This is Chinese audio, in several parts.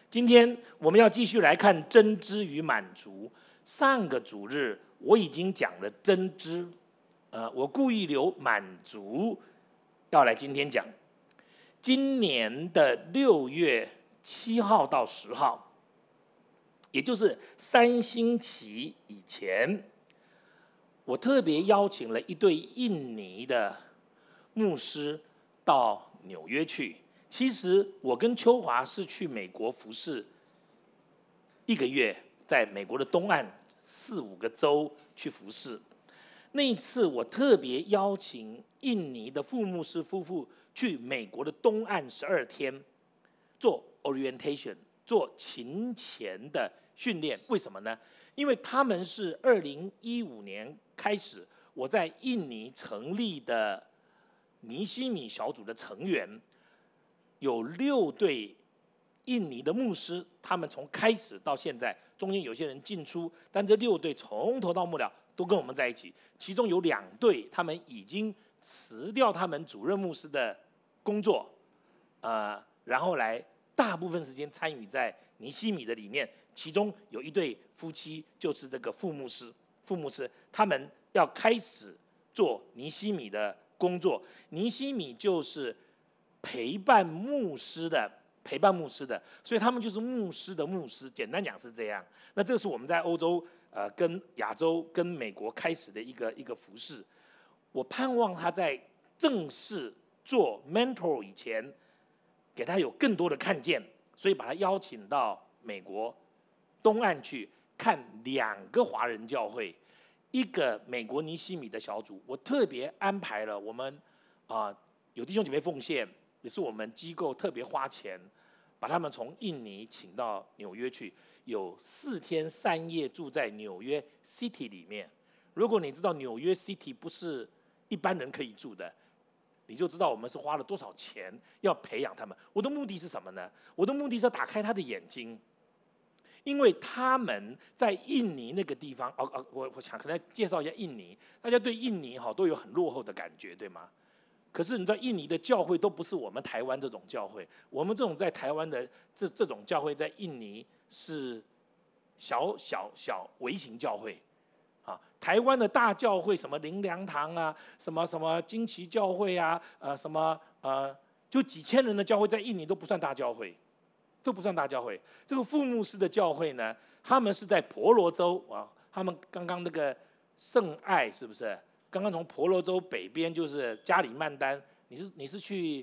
今天我们要继续来看真知与满足。上个主日我已经讲了真知，我故意留满足要来今天讲。今年的6月7号到10号，也就是3星期以前，我特别邀请了一对印尼的牧师到纽约去。其实我跟秋华是去美国服侍1个月，在美国的东岸4、5个州去服侍。那一次我特别邀请印尼的副牧师夫妇去美国的东岸12天做 orientation， 做勤前的训练。为什么呢？因为他们是2015年开始我在印尼成立的尼西米小组的成员。有6对印尼的牧师，他们从开始到现在，中间有些人进出，但这6对从头到末了都跟我们在一起。其中有2对，他们已经辞掉他们主任牧师的工作，然后来大部分时间参与在尼西米的里面。其中有1对夫妻，就是这个副牧师，他们要开始做尼西米的工作。尼西米就是陪伴牧师的，所以他们就是牧师的牧师。简单讲是这样。那这是我们在欧洲、跟亚洲、跟美国开始的一个服事。我盼望他在正式做 mentor 以前，给他有更多的看见，所以把他邀请到美国东岸去看2个华人教会，一个美国尼西米的小组。我特别安排了我们有弟兄姐妹奉献。也是我们机构特别花钱，把他们从印尼请到纽约去，有4天3夜住在纽约 City 里面。如果你知道纽约 City 不是一般人可以住的，你就知道我们是花了多少钱要培养他们。我的目的是什么呢？我的目的是要打开他的眼睛，因为他们在印尼那个地方，我想可能介绍一下印尼。大家对印尼都有很落后的感觉，对吗？可是你知道，印尼的教会都不是我们台湾这种教会。我们这种在台湾的这种教会，在印尼是小微型教会，台湾的大教会，什么灵粮堂啊，什么金旗教会啊，就几千人的教会，在印尼都不算大教会，这个副牧师的教会呢，他们是在婆罗洲啊，他们刚刚那个圣爱是不是？刚刚从婆罗洲北边就是加里曼丹，你是去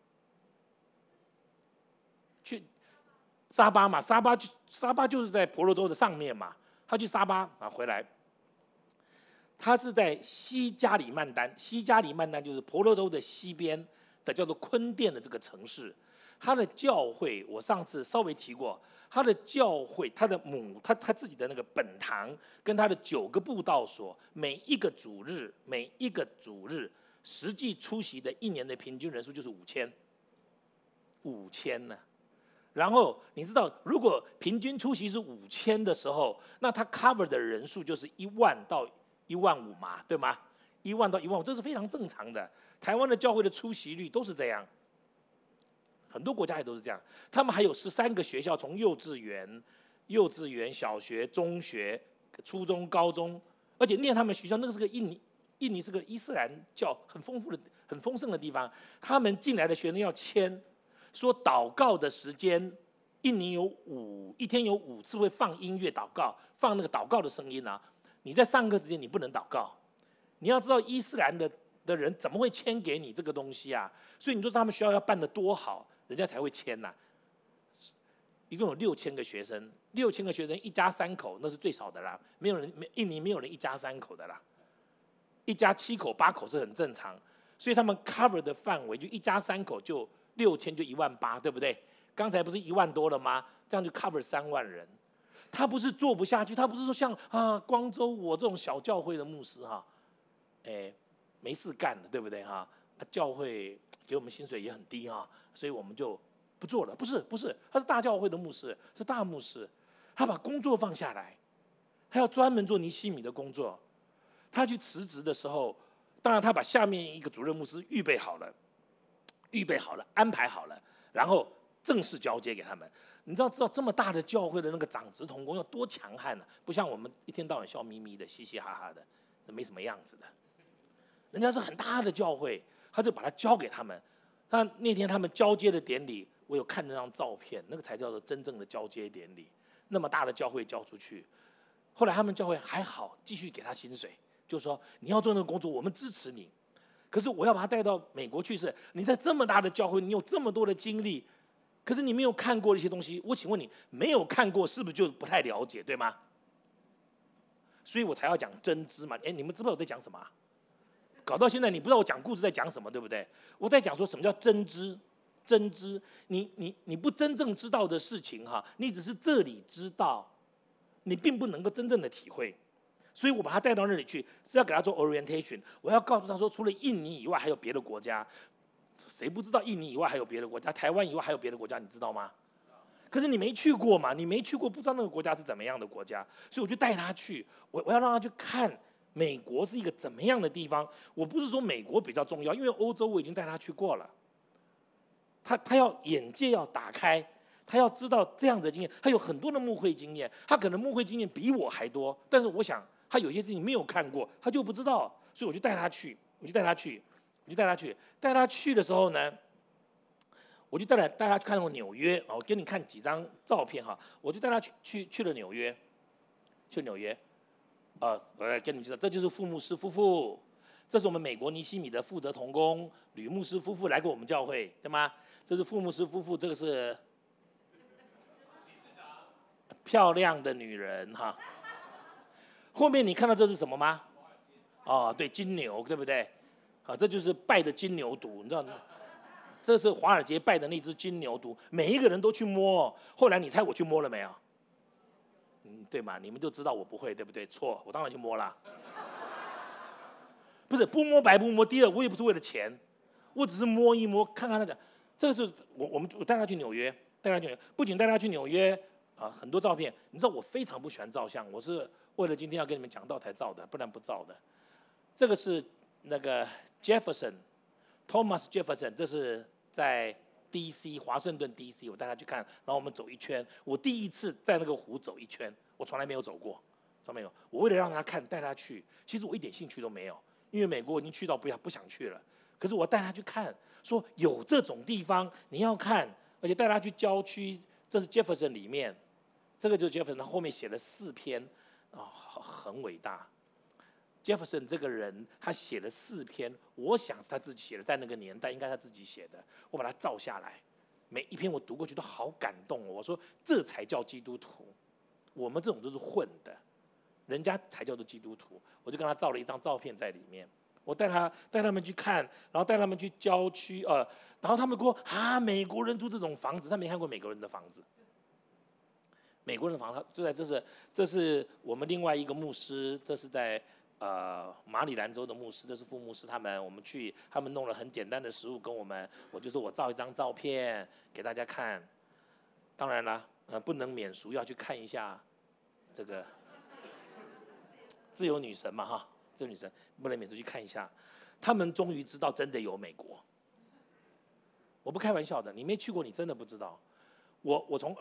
沙巴嘛？沙巴就是在婆罗洲的上面嘛。他去沙巴回来，他是在西加里曼丹就是婆罗洲的西边的叫做坤甸的这个城市。他的教会我上次稍微提过，他的教会，他自己的那个本堂跟他的9个布道所，每一个主日实际出席的1年的平均人数就是5000呢。然后你知道，如果平均出席是5000的时候，那他 cover 的人数就是10000到15000嘛，对吗？10000到15000，这是非常正常的。台湾的教会的出席率都是这样。很多国家也都是这样，他们还有13个学校，从幼稚园、小学、中学、初中、高中，而且念他们学校那个是个印尼是个伊斯兰教很丰盛的地方。他们进来的学生要签，说祷告的时间，印尼一天有5次会放音乐祷告，放那个祷告的声音啊。你在上课时间你不能祷告，你要知道伊斯兰的人怎么会签给你这个东西啊？所以你说他们学校要办得多好，人家才会签呐。一共有6000个学生，6000个学生，1家3口那是最少的啦，印尼没有人1家3口的啦，1家7口8口是很正常。所以他们 cover 的范围就1家3口就6000就18000，对不对？刚才不是1万多了吗？这样就 cover3万人。他不是做不下去，他不是说像光州我这种小教会的牧师没事干了，对不对教会给我们薪水也很低所以我们就不做了。不是，他是大教会的牧师，是大牧师，他把工作放下来，他要专门做尼西米的工作。他去辞职的时候，当然他把下面一个主任牧师预备好了，安排好了，然后正式交接给他们。 你知道这么大的教会的那个长职同工要多强悍呢、不像我们一天到晚笑眯眯的、嘻嘻哈哈的，没什么样子的。人家是很大的教会，他就把它交给他们。那天他们交接的典礼，我有看那张照片，那个才叫做真正的交接典礼。那么大的教会交出去，后来他们教会还好，继续给他薪水，就是说你要做那个工作，我们支持你。可是我要把他带到美国去，是你在这么大的教会，你有这么多的经历，可是你没有看过的一些东西。我请问你，没有看过是不是就不太了解，对吗？所以我才要讲真知嘛。你们知不知道我在讲什么、搞到现在你不知道我讲故事在讲什么，对不对？我在讲说什么叫真知。真知，你不真正知道的事情哈，你只是这里知道，你并不能够真正的体会。所以我把他带到那里去，是要给他做 orientation。我要告诉他说，除了印尼以外，还有别的国家。谁不知道印尼以外还有别的国家？台湾以外还有别的国家，你知道吗？可是你没去过嘛，你没去过，不知道那个国家是怎么样的国家。所以我就带他去，我要让他去看美国是一个怎么样的地方。我不是说美国比较重要，因为欧洲我已经带他去过了。他要眼界要打开，他要知道这样子的经验。他有很多的牧会经验，他可能牧会经验比我还多，但是我想他有些事情没有看过，他就不知道，所以我就带他去，带他去的时候呢，我就带他看过纽约。我给你看几张照片哈，我就带他去了纽约，我来跟你们介绍，这就是傅牧师夫妇，这是我们美国尼西米的负责同工吕牧师夫妇来过我们教会，对吗？这是傅牧师夫妇，这个是漂亮的女人哈。后面你看到这是什么吗？对，金牛，对不对？这就是拜的金牛犊，你知道吗？这是华尔街拜的那只金牛犊，每一个人都去摸。后来你猜我去摸了没有？对嘛？你们就知道我不会，对不对？错，我当然去摸了。不是不摸白不摸。第二，我也不是为了钱，我只是摸一摸，看看他讲。这个是我带他去纽约，不仅带他去纽约很多照片。你知道我非常不喜欢照相，我是为了今天要跟你们讲道才照的，不然不照的。这个是那个 Thomas Jefferson， 这是在 DC 华盛顿 DC， 我带他去看，然后我们走一圈。我第一次在那个湖走一圈，我从来没有走过，没有。我为了让他看，带他去，其实我一点兴趣都没有，因为美国我已经去到不想去了。可是我带他去看，说有这种地方你要看，而且带他去郊区。这是 Jefferson 里面，这个就是 Jefferson， 他后面写了4篇很伟大。Jefferson 这个人，他写了4篇，我想是他自己写的，在那个年代应该他自己写的。我把它照下来，每一篇我读过去都好感动哦。我说这才叫基督徒，我们这种都是混的，人家才叫做基督徒。我就跟他照了一张照片在里面，我带他们去看，然后带他们去郊区然后他们说美国人住这种房子，他没看过美国人的房子。美国人的房子就在这是我们另外一个牧师，这是在马里兰州的牧师，这是副牧师我们去，他们弄了很简单的食物跟我就说我照一张照片给大家看。当然了，不能免俗要去看一下这个自由女神嘛哈，自由女神不能免俗去看一下。他们终于知道真的有美国，我不开玩笑的，你没去过你真的不知道。我从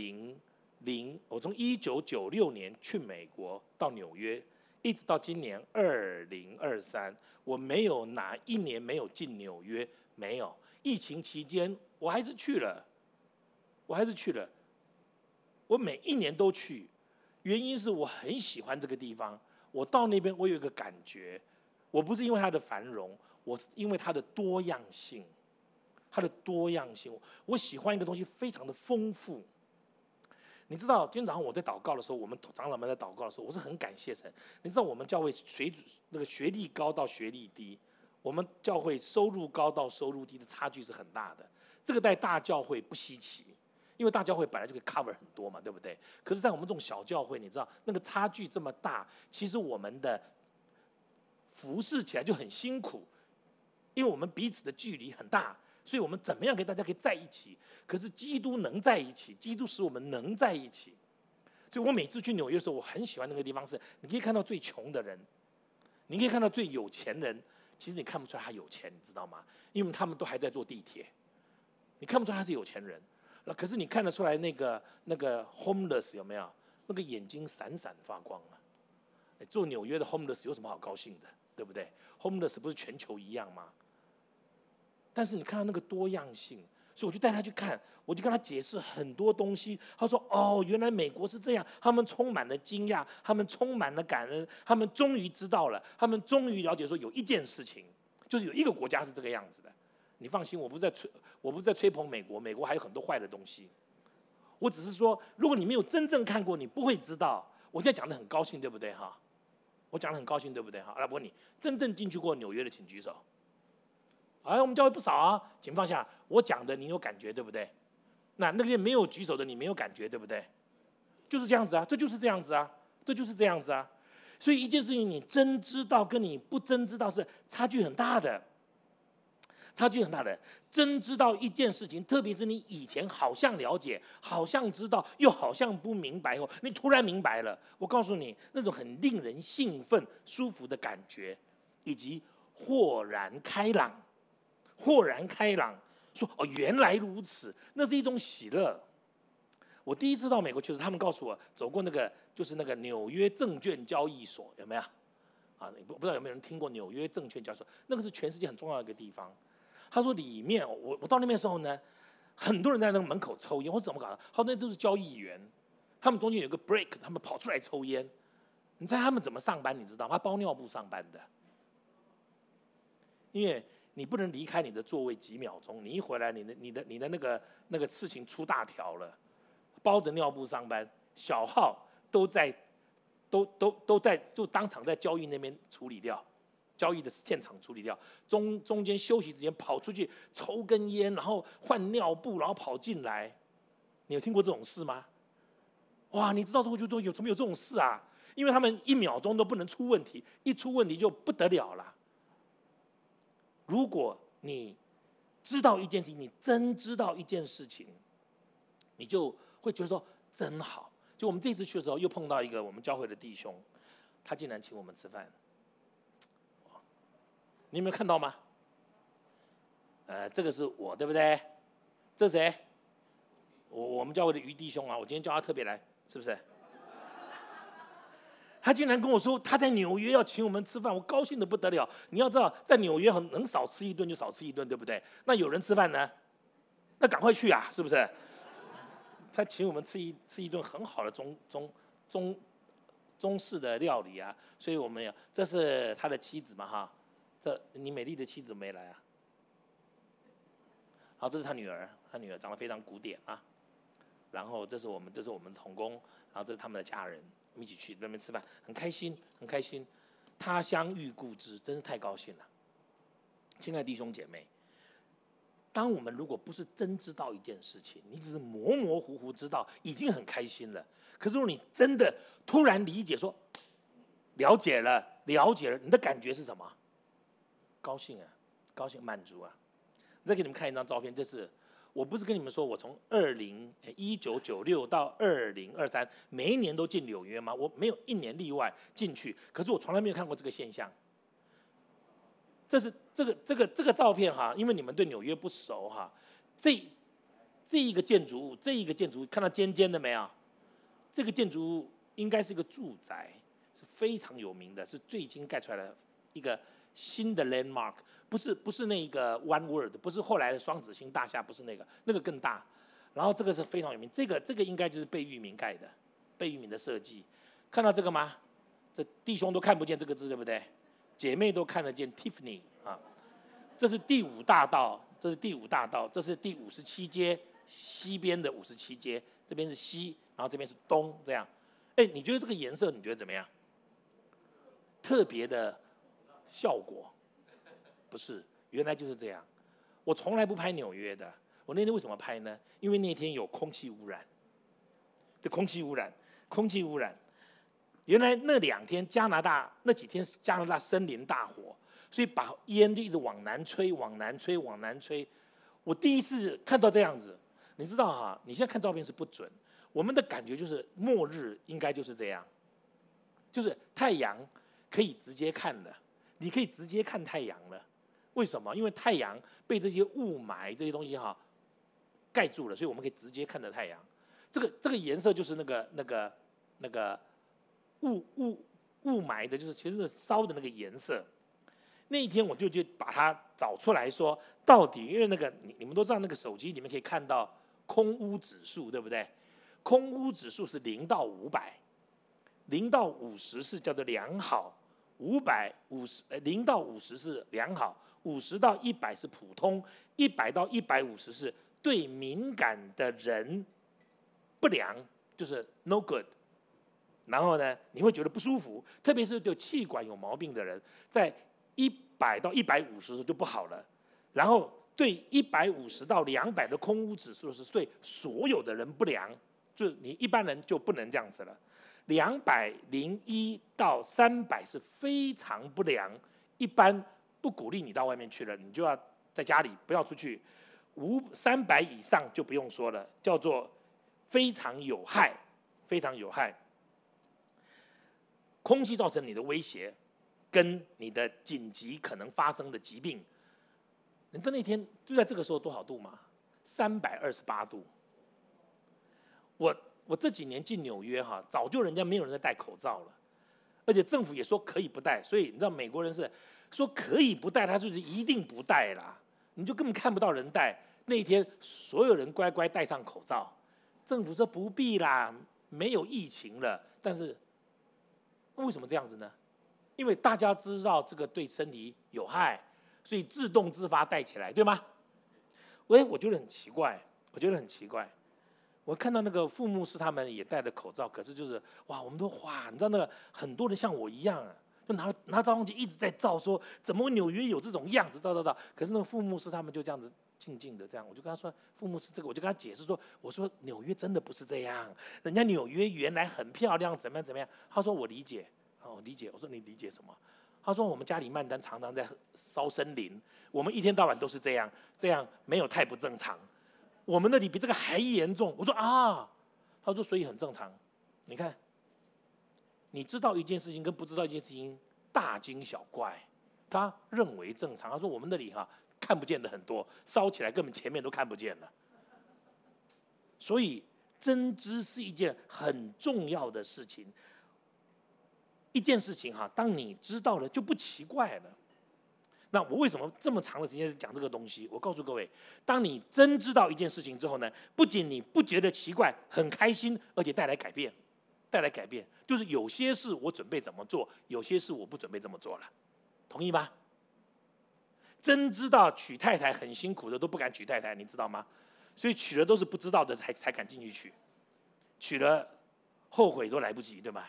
1996年去美国到纽约，一直到今年2023，我没有哪一年没有进纽约，没有。疫情期间我还是去了，我每一年都去，原因是我很喜欢这个地方。我到那边我有一个感觉，我不是因为它的繁荣，我是因为它的多样性。我喜欢一个东西非常的丰富。你知道今天早上我在祷告的时候，我们长老们在祷告的时候，我是很感谢神。你知道我们教会那个学历高到学历低，我们教会收入高到收入低的差距是很大的。这个在大教会不稀奇，因为大教会本来就可以 cover 很多嘛，对不对？可是在我们这种小教会，你知道那个差距这么大，其实我们的服侍起来就很辛苦，因为我们彼此的距离很大。所以我们怎么样跟大家可以在一起？可是基督能在一起，基督使我们能在一起。所以我每次去纽约的时候，我很喜欢那个地方是，你可以看到最穷的人，你可以看到最有钱人。其实你看不出来他有钱，你知道吗？因为他们都还在坐地铁，你看不出来他是有钱人。 那可是你看得出来那个 homeless 有没有？那个眼睛闪闪发光啊！做纽约的 homeless 有什么好高兴的，对不对 ？homeless 不是全球一样吗？但是你看到那个多样性，所以我就带他去看，我就跟他解释很多东西。他说：“哦，原来美国是这样。”他们充满了惊讶，他们充满了感恩，他们终于知道了，他们终于了解说有一件事情，就是有一个国家是这个样子的。你放心，我不是在吹捧美国，美国还有很多坏的东西。我只是说，如果你没有真正看过，你不会知道。我现在讲的很高兴，对不对哈？我讲的很高兴，对不对哈？来，我问你，真正进去过纽约的，请举手。哎，我们教会不少啊，请放下。我讲的你有感觉，对不对？那些没有举手的，你没有感觉，对不对？就是这样子啊，这就是这样子啊，这就是这样子啊。所以一件事情，你真知道跟你不真知道是差距很大的。差距很大的，真知道一件事情，特别是你以前好像了解、好像知道，又好像不明白后，你突然明白了。我告诉你，那种很令人兴奋、舒服的感觉，以及豁然开朗，豁然开朗，说哦，原来如此，那是一种喜乐。我第一次到美国去时，他们告诉我走过就是那个纽约证券交易所，有没有？啊，不知道有没有人听过纽约证券交易所？那个是全世界很重要的一个地方。他说里面，我到那边的时候呢，很多人在那个门口抽烟，或者怎么搞的？他说那都是交易员，他们中间有个 break， 他们跑出来抽烟。你猜他们怎么上班？你知道吗？他包尿布上班的，因为你不能离开你的座位几秒钟，你一回来，你的那个事情出大条了，包着尿布上班，小号都在就当场在交易那边处理掉。交易的现场处理掉，中间休息时间跑出去抽根烟，然后换尿布，然后跑进来。你有听过这种事吗？哇，你知道之后就有怎么有这种事啊？因为他们1秒钟都不能出问题，一出问题就不得了了。如果你知道一件事情，你真知道一件事情，你就会觉得说真好。就我们这次去的时候，又碰到一个我们教会的弟兄，他竟然请我们吃饭。你有没有看到吗？这个是我，对不对？这是谁？我们教会的于弟兄啊，我今天叫他特别来，是不是？他竟然跟我说他在纽约要请我们吃饭，我高兴得不得了。你要知道，在纽约能少吃一顿就少吃一顿，对不对？那有人吃饭呢，那赶快去啊，是不是？他请我们吃一顿很好的中式的料理啊，所以我们这是他的妻子嘛哈。这你美丽的妻子没来啊？好，这是他女儿，他女儿长得非常古典啊。然后这是我们同工，然后这是他们的家人，我们一起去那边吃饭，很开心，很开心。他乡遇故知，真是太高兴了。亲爱的弟兄姐妹，当我们如果不是真知道一件事情，你只是模模糊糊知道，已经很开心了。可是如果你真的突然理解说，了解了，你的感觉是什么？高兴啊，高兴满足啊！我再给你们看一张照片，这是我不是跟你们说我从1996到2023每一年都进纽约吗？我没有一年例外进去，可是我从来没有看过这个现象。这是这个照片哈，因为你们对纽约不熟哈，这一个建筑物，看到尖尖的没有？这个建筑物应该是一个住宅，是非常有名的，是最近盖出来的一个新的 landmark， 不是那个 One World， 不是后来的双子星大厦，不是那个更大。然后这个是非常有名，这个应该就是贝聿铭盖的，贝聿铭的设计。看到这个吗？这弟兄都看不见这个字，对不对？姐妹都看得见 Tiffany 啊。这是第5大道，这是第57街西边的57街，这边是西，然后这边是东，这样。哎，你觉得这个颜色你觉得怎么样？特别的效果？不是，原来就是这样。我从来不拍纽约的，我那天为什么拍呢？因为那天有空气污染。空气污染。原来那2天那几天加拿大森林大火，所以把烟就一直往南吹。我第一次看到这样子，你知道哈？你现在看照片是不准，我们的感觉就是末日应该就是这样，就是太阳可以直接看了，你可以直接看太阳了。为什么？因为太阳被这些雾霾这些东西哈盖住了，所以我们可以直接看着太阳。这个颜色就是那个雾霾的，就是其实是烧的那个颜色。那一天我就把它找出来说，到底因为那个你们都知道，那个手机里面可以看到空污指数，对不对？空污指数是0到500，0到50是叫做良好，0到50是良好，50到100是普通，100到150是对敏感的人不良，就是 no good。然后呢，你会觉得不舒服，特别是对气管有毛病的人，在100到150就不好了。然后对150到200的空污指数是对所有的人不良，就是你一般人就不能这样子了。201到300是非常不良，一般不鼓励你到外面去了，你就要在家里不要出去。300以上就不用说了，叫做非常有害，非常有害。空气造成你的威胁，跟你的紧急可能发生的疾病。你知道那天就在这个时候多少度吗？328度。我这几年进纽约哈，早就人家没有人在戴口罩了，而且政府也说可以不戴，所以你知道美国人是说可以不戴，他就是一定不戴啦，你就根本看不到人戴。那一天所有人乖乖戴上口罩，政府说不必啦，没有疫情了。但是为什么这样子呢？因为大家知道这个对身体有害，所以自动自发戴起来，对吗？我觉得很奇怪，我看到那个副牧师他们也戴着口罩，可是就是哇，我们都哇，你知道那个很多人像我一样啊，就拿照相机一直在照，说怎么纽约有这种样子，照。可是那个副牧师他们就这样子静静的这样，我就跟他说，副牧师这个，我就跟他解释说，我说纽约真的不是这样，人家纽约原来很漂亮，怎么样。他说我理解，我理解。我说你理解什么？他说我们家里曼丹常常在烧森林，我们一天到晚都是这样没有太不正常。我们那里比这个还严重。我说啊，他说所以很正常。你看，你知道一件事情跟不知道一件事情大惊小怪，他认为正常。他说我们那里看不见的很多，烧起来根本前面都看不见了。所以真知是一件很重要的事情。一件事情当你知道了就不奇怪了。那我为什么这么长的时间讲这个东西？我告诉各位，当你真知道一件事情之后呢，不仅你不觉得奇怪，很开心，而且带来改变。就是有些事我准备怎么做，有些事我不准备这么做了，同意吗？真知道娶太太很辛苦的都不敢娶太太，你知道吗？所以娶了都是不知道的才敢进去娶，娶了后悔都来不及，对吧？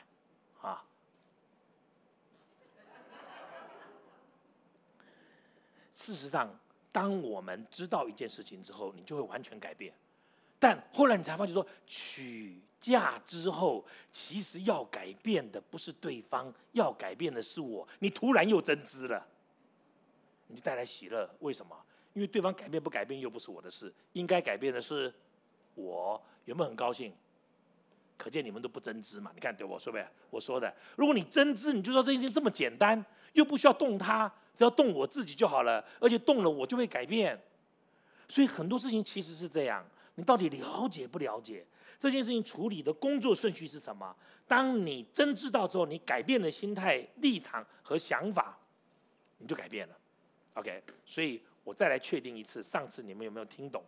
事实上，当我们知道一件事情之后，你就会完全改变。但后来你才发觉说，娶嫁之后，其实要改变的不是对方，要改变的是我。你突然又真知了，你就带来喜乐。为什么？因为对方改变不改变又不是我的事，应该改变的是我。有没有很高兴？可见你们都不真知嘛。你看对我说不对？我说的，如果你真知，你就知道这件事情这么简单，又不需要动它，只要动我自己就好了，而且动了我就会改变。所以很多事情其实是这样，你到底了解不了解这件事情处理的工作顺序是什么？当你真知道之后，你改变了心态、立场和想法，你就改变了。OK， 所以我再来确定一次，上次你们有没有听懂？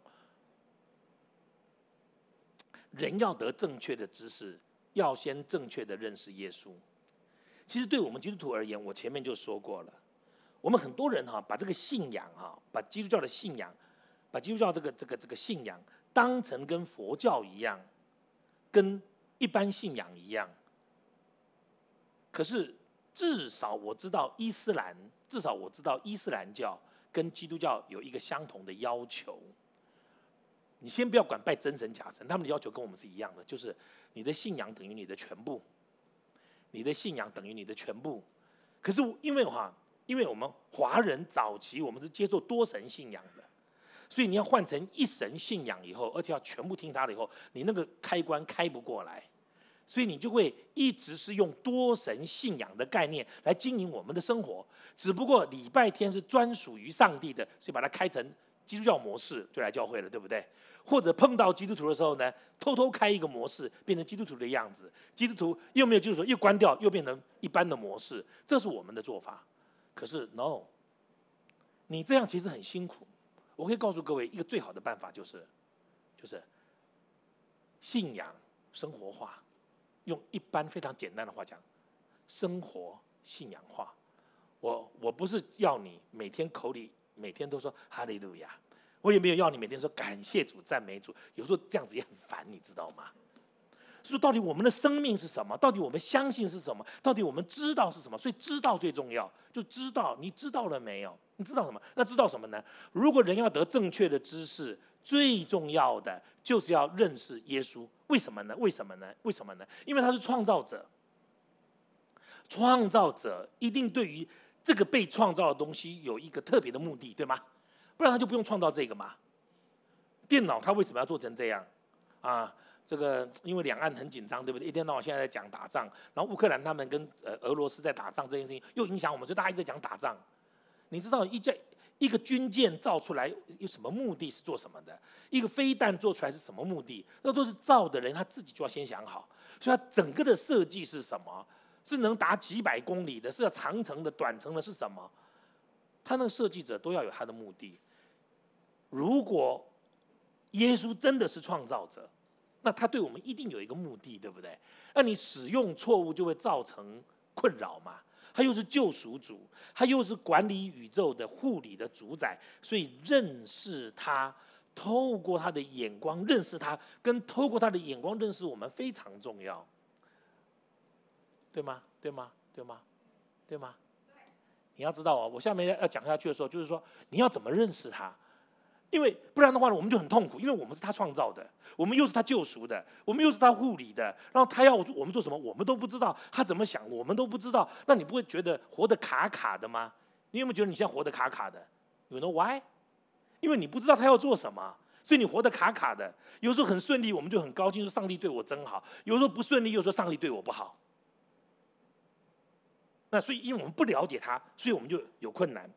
人要得正确的知识，要先正确的认识耶稣。其实对我们基督徒而言，我前面就说过了，我们很多人把这个信仰把基督教的信仰，把基督教这个信仰当成跟佛教一样，跟一般信仰一样。可是至少我知道伊斯兰教跟基督教有一个相同的要求。你先不要管拜真神假神，他们的要求跟我们是一样的，就是你的信仰等于你的全部，你的信仰等于你的全部。可是因为我们华人早期我们是接受多神信仰的，所以你要换成一神信仰以后，而且要全部听他的以后，你那个开关开不过来，所以你就会一直是用多神信仰的概念来经营我们的生活。只不过礼拜天是专属于上帝的，所以把它开成基督教模式就来教会了，对不对？或者碰到基督徒的时候呢，偷偷开一个模式，变成基督徒的样子。基督徒又没有基督徒，又关掉，又变成一般的模式。这是我们的做法。可是 no， 你这样其实很辛苦。我可以告诉各位，一个最好的办法就是信仰生活化。用一般非常简单的话讲，生活信仰化。我不是要你每天口里每天都说哈利路亚。我也没有要你每天说感谢主、赞美主，有时候这样子也很烦，你知道吗？所以到底我们的生命是什么？到底我们相信是什么？到底我们知道是什么？所以知道最重要，就知道。你知道了没有？你知道什么？那知道什么呢？如果人要得正确的知识，最重要的就是要认识耶稣。为什么呢？为什么呢？为什么呢？因为他是创造者，创造者一定对于这个被创造的东西有一个特别的目的，对吗？不然他就不用创造这个嘛。电脑他为什么要做成这样啊？这个因为两岸很紧张，对不对？一天到晚现在在讲打仗，然后乌克兰他们跟俄罗斯在打仗这件事情又影响我们，所以大家一直在讲打仗。你知道一个军舰造出来有什么目的？是做什么的？一个飞弹做出来是什么目的？那都是造的人他自己就要先想好，所以他整个的设计是什么？是能达几百公里的？是要长程的、短程的？是什么？他那个设计者都要有他的目的。如果耶稣真的是创造者，那他对我们一定有一个目的，对不对？那你使用错误就会造成困扰嘛。他又是救赎主，他又是管理宇宙的护理的主宰，所以认识他，透过他的眼光认识他，跟透过他的眼光认识我们非常重要，对吗？对吗？对吗？对吗？你要知道哦，我下面要讲下去的时候，就是说你要怎么认识他，因为不然的话呢，我们就很痛苦，因为我们是他创造的，我们又是他救赎的，我们又是他护理的，然后他要我们做什么，我们都不知道，他怎么想，我们都不知道，那你不会觉得活得卡卡的吗？你有没有觉得你现在活得卡卡的 ？You know why？ 因为你不知道他要做什么，所以你活得卡卡的。有时候很顺利，我们就很高兴，说上帝对我真好；有时候不顺利，又说上帝对我不好。那所以，因为我们不了解他，所以我们就有困难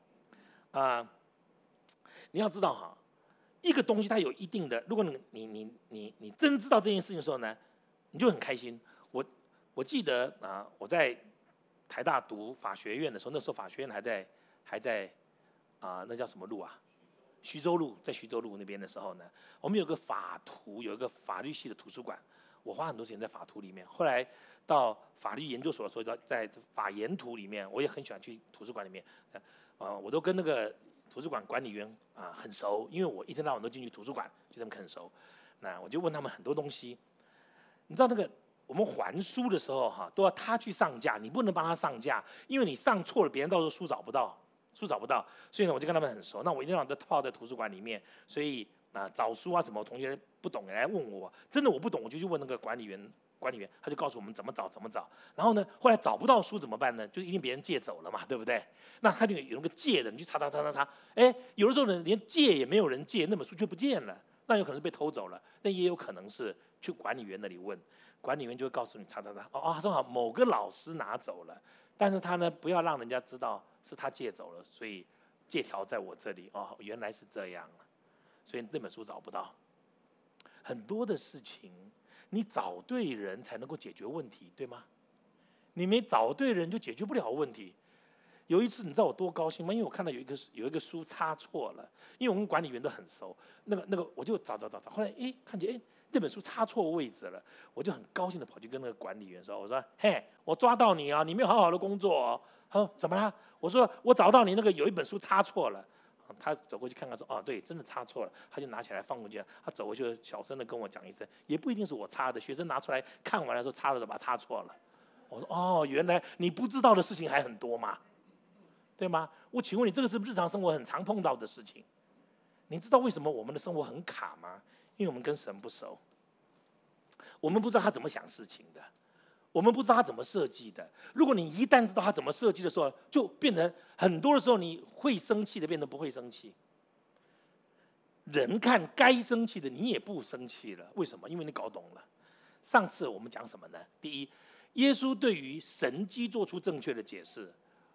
你要知道哈，一个东西它有一定的，如果你真知道这件事情的时候呢，你就很开心。我记得我在台大读法学院的时候，那时候法学院还在那叫什么路啊？徐州路，在徐州路那边的时候呢，我们有个法图，有一个法律系的图书馆。我花很多时间在法图里面，后来到法律研究所的时候，在法研图里面，我也很喜欢去图书馆里面。我都跟那个图书馆管理员很熟，因为我一天到晚都进去图书馆，就他们很熟。那我就问他们很多东西。你知道那个我们还书的时候都要他去上架，你不能帮他上架，因为你上错了，别人到时候书找不到。所以呢，我就跟他们很熟。那我一天到晚都泡在图书馆里面，所以找书什么，同学不懂来问我，真的我不懂，我就去问那个管理员，他就告诉我们怎么找。然后呢，后来找不到书怎么办呢？就一定别人借走了嘛，对不对？那他就有那个借的，你去查，有的时候呢连借也没有人借，那本书却不见了，那有可能是被偷走了，那也有可能是去管理员那里问，管理员就会告诉你查，他说好某个老师拿走了，但是他呢不要让人家知道是他借走了，所以借条在我这里原来是这样，所以那本书找不到。很多的事情，你找对人才能够解决问题，对吗？你没找对人就解决不了问题。有一次你知道我多高兴吗？因为我看到有一个书插错了，因为我跟管理员都很熟，那个我就找，后来看见那本书插错位置了，我就很高兴的跑去跟那个管理员说，我说嘿，我抓到你啊，你没有好好的工作哦。他说怎么啦？我说我找到你那个有一本书插错了。他走过去看看说对，真的插错了。他就拿起来放过去，他走过去小声的跟我讲一声，也不一定是我插的，学生拿出来看完了说插了，把它插错了。我说原来你不知道的事情还很多嘛，对吗？我请问你，这个是日常生活很常碰到的事情。你知道为什么我们的生活很卡吗？因为我们跟神不熟，我们不知道他怎么想事情的，我们不知道他怎么设计的。如果你一旦知道他怎么设计的时候，就变成很多的时候你会生气的变成不会生气。人看该生气的你也不生气了，为什么？因为你搞懂了。上次我们讲什么呢？第一，耶稣对于神迹做出正确的解释。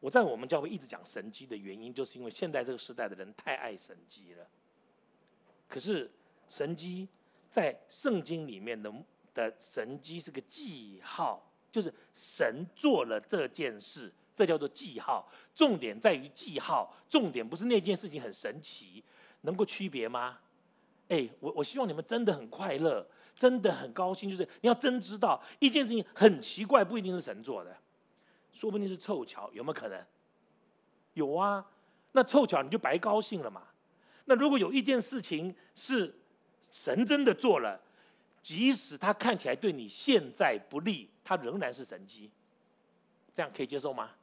我在我们教会一直讲神迹的原因，就是因为现在这个时代的人太爱神迹了。可是神迹在圣经里面的神迹是个记号，就是神做了这件事，这叫做记号。重点在于记号，重点不是那件事情很神奇，能够区别吗？我希望你们真的很快乐，真的很高兴，就是你要真知道一件事情很奇怪，不一定是神做的，说不定是凑巧，有没有可能？有啊，那凑巧你就白高兴了嘛。那如果有一件事情是神真的做了，即使它看起来对你现在不利，它仍然是神迹，这样可以接受吗？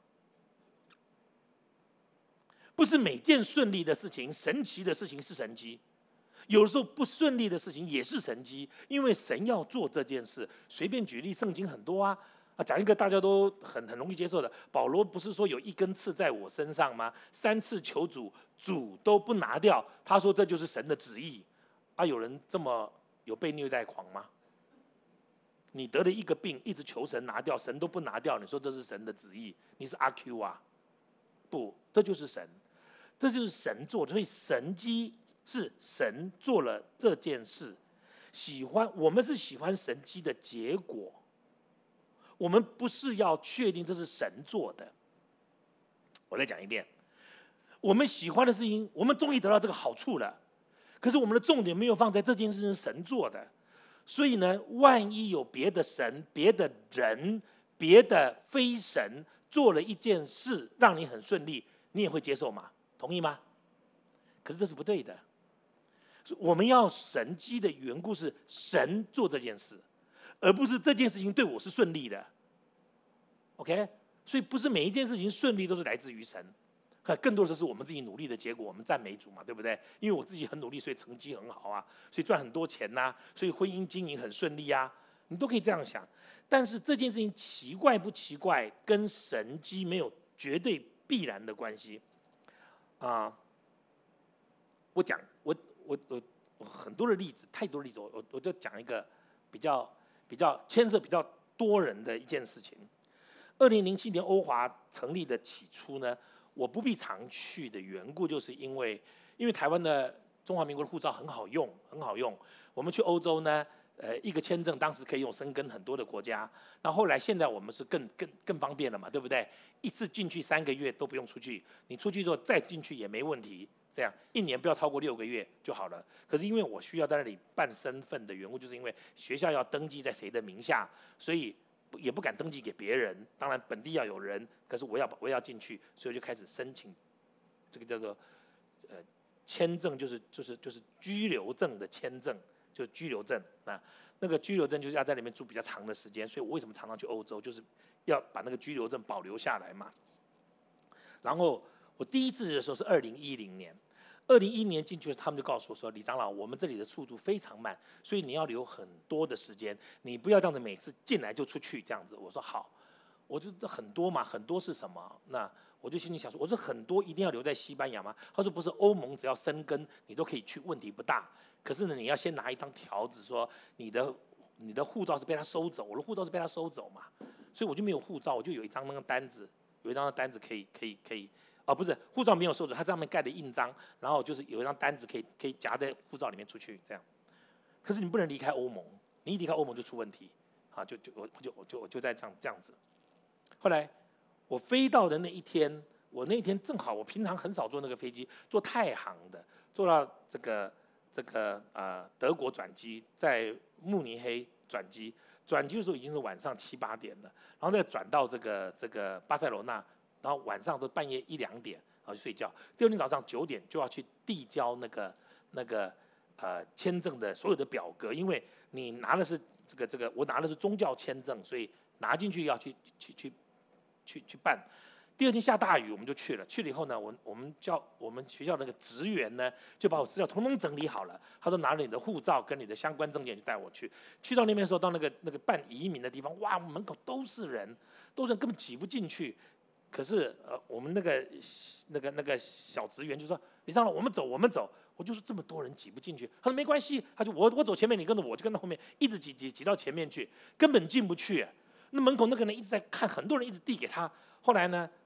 不是每件顺利的事情、神奇的事情是神迹，有的时候不顺利的事情也是神迹，因为神要做这件事。随便举例，圣经很多啊。讲一个大家都很容易接受的，保罗不是说有一根刺在我身上吗？3次求主，主都不拿掉，他说这就是神的旨意。有人这么有被虐待狂吗？你得了一个病，一直求神拿掉，神都不拿掉，你说这是神的旨意？你是阿 Q 啊？不，这就是神，这就是神做的。所以神迹是神做了这件事，我们是喜欢神迹的结果。我们不是要确定这是神做的。我再讲一遍，我们喜欢的事情，我们终于得到这个好处了，可是我们的重点没有放在这件事是神做的。所以呢，万一有别的神、别的人、别的非神做了一件事让你很顺利，你也会接受吗？同意吗？可是这是不对的。我们要神迹的缘故是神做这件事，而不是这件事情对我是顺利的。OK， 所以不是每一件事情顺利都是来自于神，更多的是我们自己努力的结果。我们赞美主嘛，对不对？因为我自己很努力，所以成绩很好啊，所以赚很多钱呐，所以婚姻经营很顺利啊，你都可以这样想。但是这件事情奇怪不奇怪，跟神迹没有绝对必然的关系啊。我很多的例子，太多的例子，我就讲一个比较牵涉比较多人的一件事情。2007年欧华成立的起初呢，我不必常去的缘故，就是因为台湾的中华民国的护照很好用，很好用。我们去欧洲呢，一个签证当时可以用申根很多的国家。那后来现在我们是更方便了嘛，对不对？一次进去3个月都不用出去，你出去之后再进去也没问题。这样1年不要超过6个月就好了。可是因为我需要在那里办身份的缘故，就是因为学校要登记在谁的名下，所以也不敢登记给别人。当然本地要有人，可是我要进去，所以我就开始申请这个叫做签证，就是居留证的签证，就是居留证啊。那个居留证就是要在里面住比较长的时间，所以我为什么常常去欧洲，就是要把那个居留证保留下来嘛。然后我第一次的时候是2010年，2010年进去，他们就告诉我说：“李长老，我们这里的速度非常慢，所以你要留很多的时间，你不要这样子每次进来就出去这样子。”我说好，我就很多嘛，很多是什么？那我就心里想说，我说很多一定要留在西班牙吗？他说不是，欧盟只要生根，你都可以去，问题不大。可是呢，你要先拿一张条子说你的护照是被他收走，我的护照是被他收走嘛，所以我就没有护照，我就有一张那个单子，有一张单子可以。不是，护照没有收走，它上面盖的印章，然后就是有一张单子可以夹在护照里面出去这样。可是你不能离开欧盟，你一离开欧盟就出问题，我就在这样子。后来我飞到的那一天，我那天正好我平常很少坐那个飞机，坐太行的，坐到这个德国转机，在慕尼黑转机的时候已经是晚上7、8点了，然后再转到这个巴塞罗那。然后晚上都半夜1、2点去睡觉，第二天早上9点就要去递交那个签证的所有的表格，因为你拿的是这个我拿的是宗教签证，所以拿进去要去办。第二天下大雨，我们就去了以后呢，我们学校那个职员呢，就把我资料统统整理好了。他说拿了你的护照跟你的相关证件就带我去。去到那边的时候，到那个办移民的地方，哇，门口都是人，根本挤不进去。可是我们那个小职员就说：“李长老，我们走。”我就说这么多人挤不进去，他说没关系，他就我走前面，你跟着我，就跟到后面，一直挤到前面去，根本进不去。那门口那个人一直在看，很多人一直递给他。后来呢，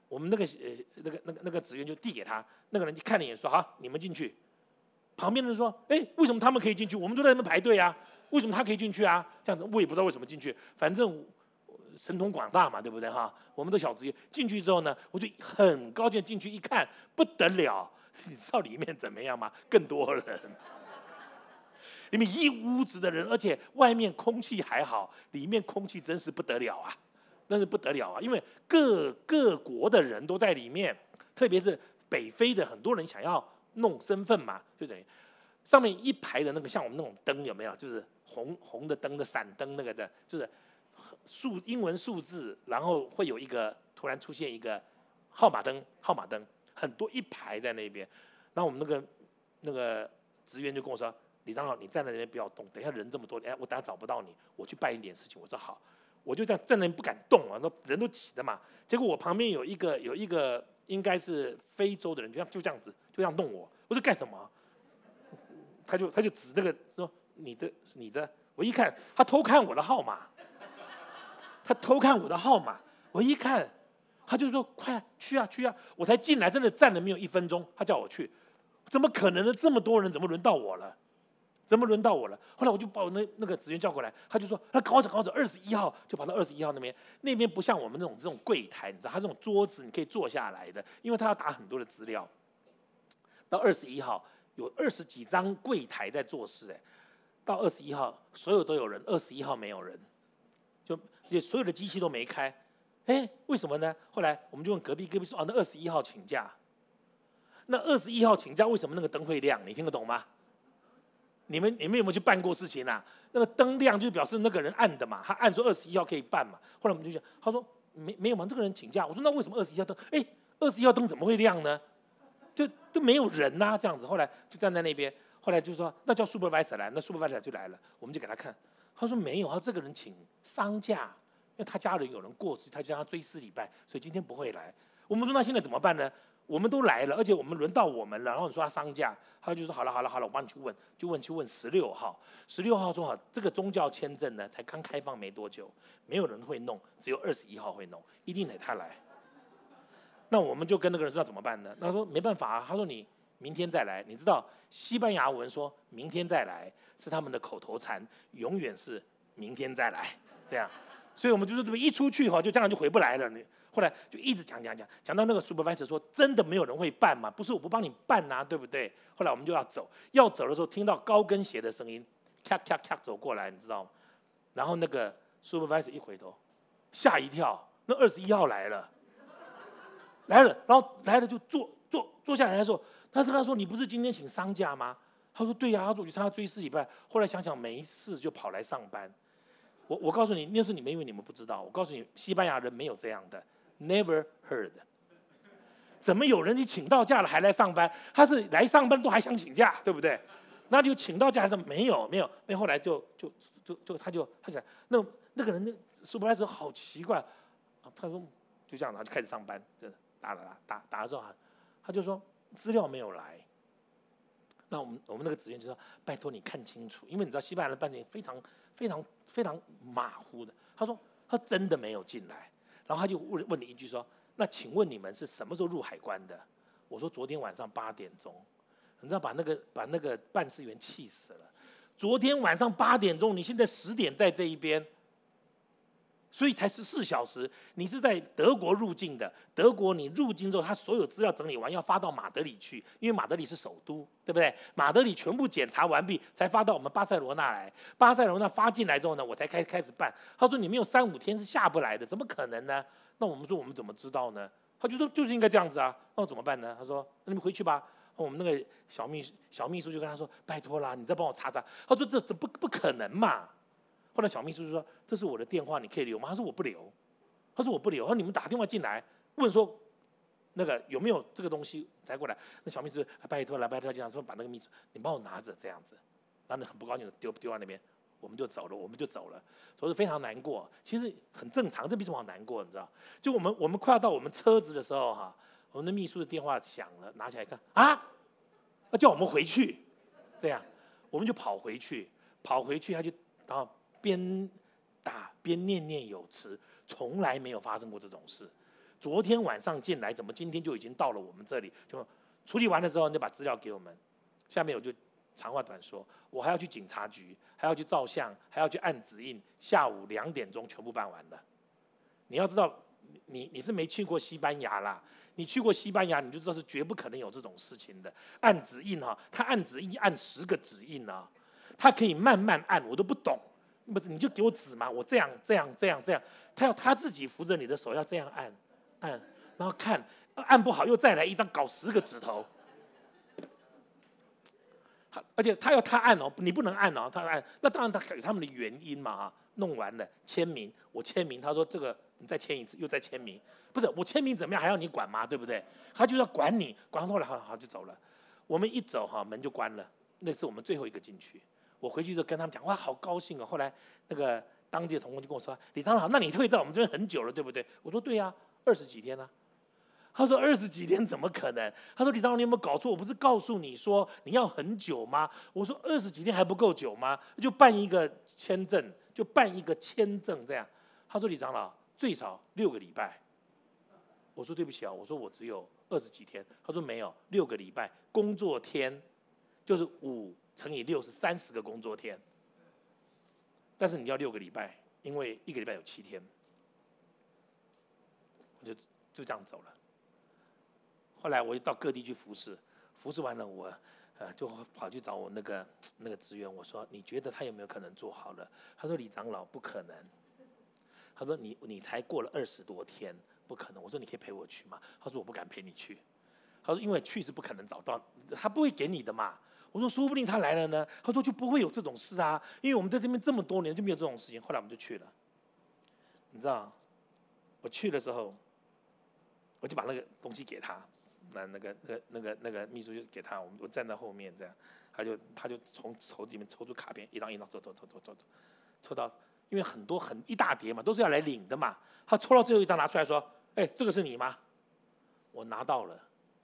我们那个职员就递给他，那个人就看了一眼说：“好，你们进去。”旁边的人说：“哎，为什么他们可以进去？我们都在那边排队啊，为什么他可以进去啊？”这样子我也不知道为什么进去，反正神通广大嘛，对不对哈？我们的小职员进去之后呢，我就很高兴进去一看，不得了，你知道里面怎么样吗？更多人。里面一屋子的人，而且外面空气还好，里面空气真是不得了啊，真是不得了啊！因为各国的人都在里面，特别是北非的很多人想要弄身份嘛，就等于上面一排的那个像我们那种灯有没有？就是红的灯的闪灯那个的，就是英文数字，然后会有一个突然出现一个号码灯，很多一排在那边。然后我们那个职员就跟我说：“李长老，你站在那边不要动，等一下人这么多，我等下找不到你，我去办一点事情。”我说好，我就这样站那边不敢动啊，那人都挤的嘛。结果我旁边有一个应该是非洲的人，就这样子，就这样弄我。我说干什么？他就指那个说你的，我一看他偷看我的号码，我一看他就说快去啊，我才进来，真的站了没有1分钟，他叫我去，怎么可能呢？这么多人，怎么轮到我了？后来我就把我那个职员叫过来，他就说：“赶快走，21号。”就跑到21号那边不像我们这种柜台，你知道，他这种桌子你可以坐下来的，因为他要打很多的资料。到21号有20几张柜台在做事，到21号所有都有人，21号没有人，就所有的机器都没开，为什么呢？后来我们就问隔壁说：“那21号请假。”那21号请假，为什么那个灯会亮？你听得懂吗？你们有没有去办过事情啊？那个灯亮就表示那个人按的嘛，他按说21号可以办嘛。后来我们就讲，他说没有嘛，这个人请假。我说那为什么21号灯？21号灯怎么会亮呢？就没有人呐，这样子。后来就站在那边，后来就说那叫 supervisor 来，那 supervisor 就来了，我们就给他看。他说没有，他说这个人请丧假，因为他家人有人过世，他就让他追思礼拜，所以今天不会来。我们说那现在怎么办呢？我们都来了，而且我们轮到我们了，然后你说他丧假，他就说好了，我帮你去问16号。16号说好，这个宗教签证呢才刚开放没多久，没有人会弄，只有21号会弄，一定得他来。那我们就跟那个人说那怎么办呢？他说没办法啊，他说你明天再来。你知道西班牙文说明天再来是他们的口头禅，永远是明天再来这样，所以我们就是这么一出去就这样就回不来了。后来就一直讲到那个 supervisor 说真的没有人会办嘛，不是我不帮你办啊，对不对？后来我们就要走的时候，听到高跟鞋的声音，咔咔咔走过来，你知道吗？然后那个 supervisor 一回头，吓一跳，那21号来了，然后来了就坐下来的时候，他跟他说你不是今天请丧假吗？他说对呀，他说我去参加追思礼拜，后来想想没事就跑来上班。我告诉你，那是你们因为你们不知道，我告诉你，西班牙人没有这样的。Never heard， 怎么有人你请到假了还来上班？他是来上班都还想请假，对不对？那就请到假还是没有？后来他讲那个人那supervisor好奇怪，他说就这样，然后就开始上班，打了之后，他就说资料没有来。那我们那个职员就说拜托你看清楚，因为你知道西班牙人办事情非常马虎的。他说他真的没有进来。然后他就问你一句说：“那请问你们是什么时候入海关的？”我说：“昨天晚上8点钟。”你知道把那个办事员气死了。昨天晚上8点钟，你现在10点在这一边，所以才14小时。你是在德国入境的，德国你入境之后，他所有资料整理完要发到马德里去，因为马德里是首都，对不对？马德里全部检查完毕，才发到我们巴塞罗那来。巴塞罗那发进来之后呢，我才开始办。他说你没有3、5天是下不来的，怎么可能呢？那我们说我们怎么知道呢？他就说就是应该这样子啊。那我怎么办呢？他说那你们回去吧。我们那个小秘书就跟他说拜托啦，你再帮我查查。他说这不可能嘛。后来小秘书就说：“这是我的电话，你可以留吗？”他说：“我不留。”他说：“我不留。”他说：“你们打电话进来问说，那个有没有这个东西才过来？”那小秘书拜托进来说：“把那个秘书你帮我拿着这样子。”然后很不高兴的丢到那边，我们就走了。所以非常难过，其实很正常，这没什么好难过，你知道？就我们快要到我们车子的时候我们的秘书的电话响了，拿起来看叫我们回去，这样我们就跑回去，他就然后边打边念念有词，从来没有发生过这种事。 昨天晚上进来，怎么今天就已经到了我们这里？就处理完了之后，你就把资料给我们。下面我就长话短说，我还要去警察局，还要去照相，还要去按指印，下午2点钟全部办完了。你要知道，你是没去过西班牙啦，你去过西班牙，你就知道是绝不可能有这种事情的。按指印哈，他按指印按10个指印啊，他可以慢慢按，我都不懂。不是，你就给我指嘛，我这样，他要他自己扶着你的手，要这样按，然后看，按不好又再来一张，搞10个指头。而且他要他按哦，你不能按哦，他按，那当然他有他们的原因嘛哈。弄完了签名，我签名，他说这个你再签一次，又再签名，不是我签名怎么样还要你管吗？对不对？他就要管你，管后来好就走了。我们一走哈，门就关了，那是我们最后一个进去。我回去就跟他们讲，哇，好高兴哦。后来那个当地的同工就跟我说，李长老，那你会在我们这边很久了，对不对？我说对呀，20几天啊。他说20几天怎么可能？他说李长老，你有没有搞错？我不是告诉你说你要很久吗？我说20几天还不够久吗？就办一个签证，这样。他说李长老最少6个礼拜。我说对不起啊，我说我只有20几天。他说没有，6个礼拜工作天就是5乘以6是30个工作天，但是你要6个礼拜，因为1个礼拜有7天。我就这样走了。后来我就到各地去服侍，服侍完了我就跑去找我那个职员，我说你觉得他有没有可能做好了？他说李长老不可能。他说你才过了20多天，不可能。我说你可以陪我去吗？他说我不敢陪你去。他说因为去是不可能找到，他不会给你的嘛。我说说不定他来了呢。他说就不会有这种事啊，因为我们在这边这么多年就没有这种事情。后来我们就去了。你知道，我去的时候，我就把那个东西给他。那个秘书就给他，我站在后面这样，他就从抽里面抽出卡片，一张一张抽到，因为很一大叠嘛，都是要来领的嘛。他抽到最后一张拿出来说：“哎，这个是你吗？”我拿到了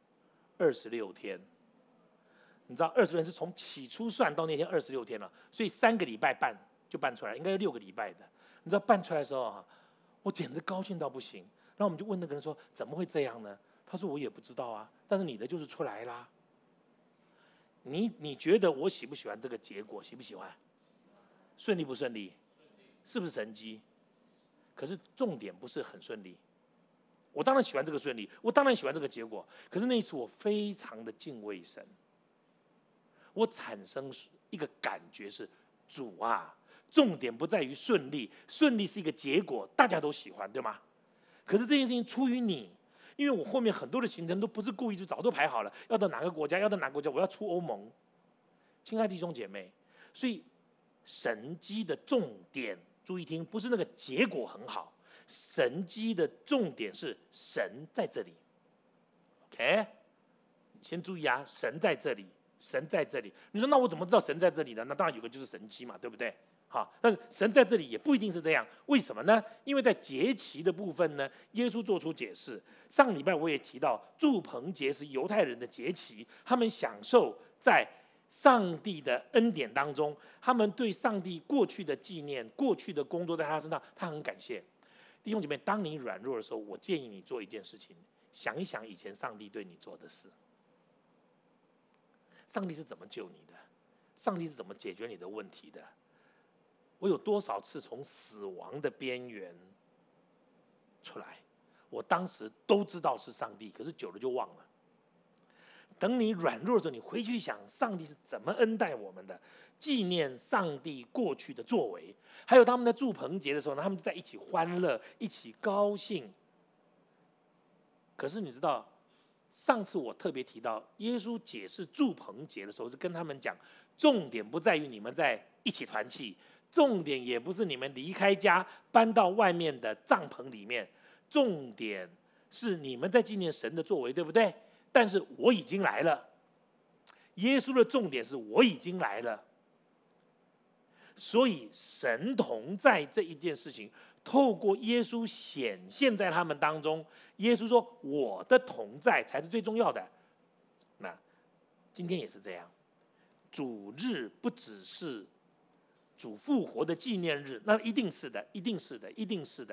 ，26天。你知道26天是从起初算到那天26天了，所以3个礼拜办就办出来，应该有6个礼拜的。你知道办出来的时候我简直高兴到不行。然后我们就问那个人说：“怎么会这样呢？”他说我也不知道啊，但是你的就是出来啦。你觉得我喜不喜欢这个结果？喜不喜欢？顺利不顺利？是不是神迹？可是重点不是很顺利。我当然喜欢这个顺利，我当然喜欢这个结果。可是那一次我非常的敬畏神，我产生一个感觉是：主啊，重点不在于顺利，顺利是一个结果，大家都喜欢，对吗？可是这件事情出于你。因为我后面很多的行程都不是故意，就早都排好了，要到哪个国家，我要出欧盟。亲爱的弟兄姐妹，所以神迹的重点，注意听，不是那个结果很好，神迹的重点是神在这里。OK， 先注意啊，神在这里，神在这里。你说那我怎么知道神在这里呢？那当然有个就是神迹嘛，对不对？好，但是神在这里也不一定是这样，为什么呢？因为在节期的部分呢，耶稣做出解释。上礼拜我也提到，住棚节是犹太人的节期，他们享受在上帝的恩典当中，他们对上帝过去的纪念、过去的工作在他身上，他很感谢。弟兄姐妹，当你软弱的时候，我建议你做一件事情，想一想以前上帝对你做的事，上帝是怎么救你的，上帝是怎么解决你的问题的。我有多少次从死亡的边缘出来，我当时都知道是上帝，可是久了就忘了。等你软弱的时候，你回去想上帝是怎么恩待我们的，纪念上帝过去的作为，还有他们在住棚节的时候呢，他们在一起欢乐，一起高兴。可是你知道，上次我特别提到，耶稣解释住棚节的时候，是跟他们讲，重点不在于你们在一起团契。重点也不是你们离开家搬到外面的帐篷里面，重点是你们在纪念神的作为，对不对？但是我已经来了，耶稣的重点是我已经来了，所以神同在这一件事情，透过耶稣显现在他们当中。耶稣说：“我的同在才是最重要的。”那今天也是这样，主日不只是主复活的纪念日，那一定是的，一定是的，一定是的。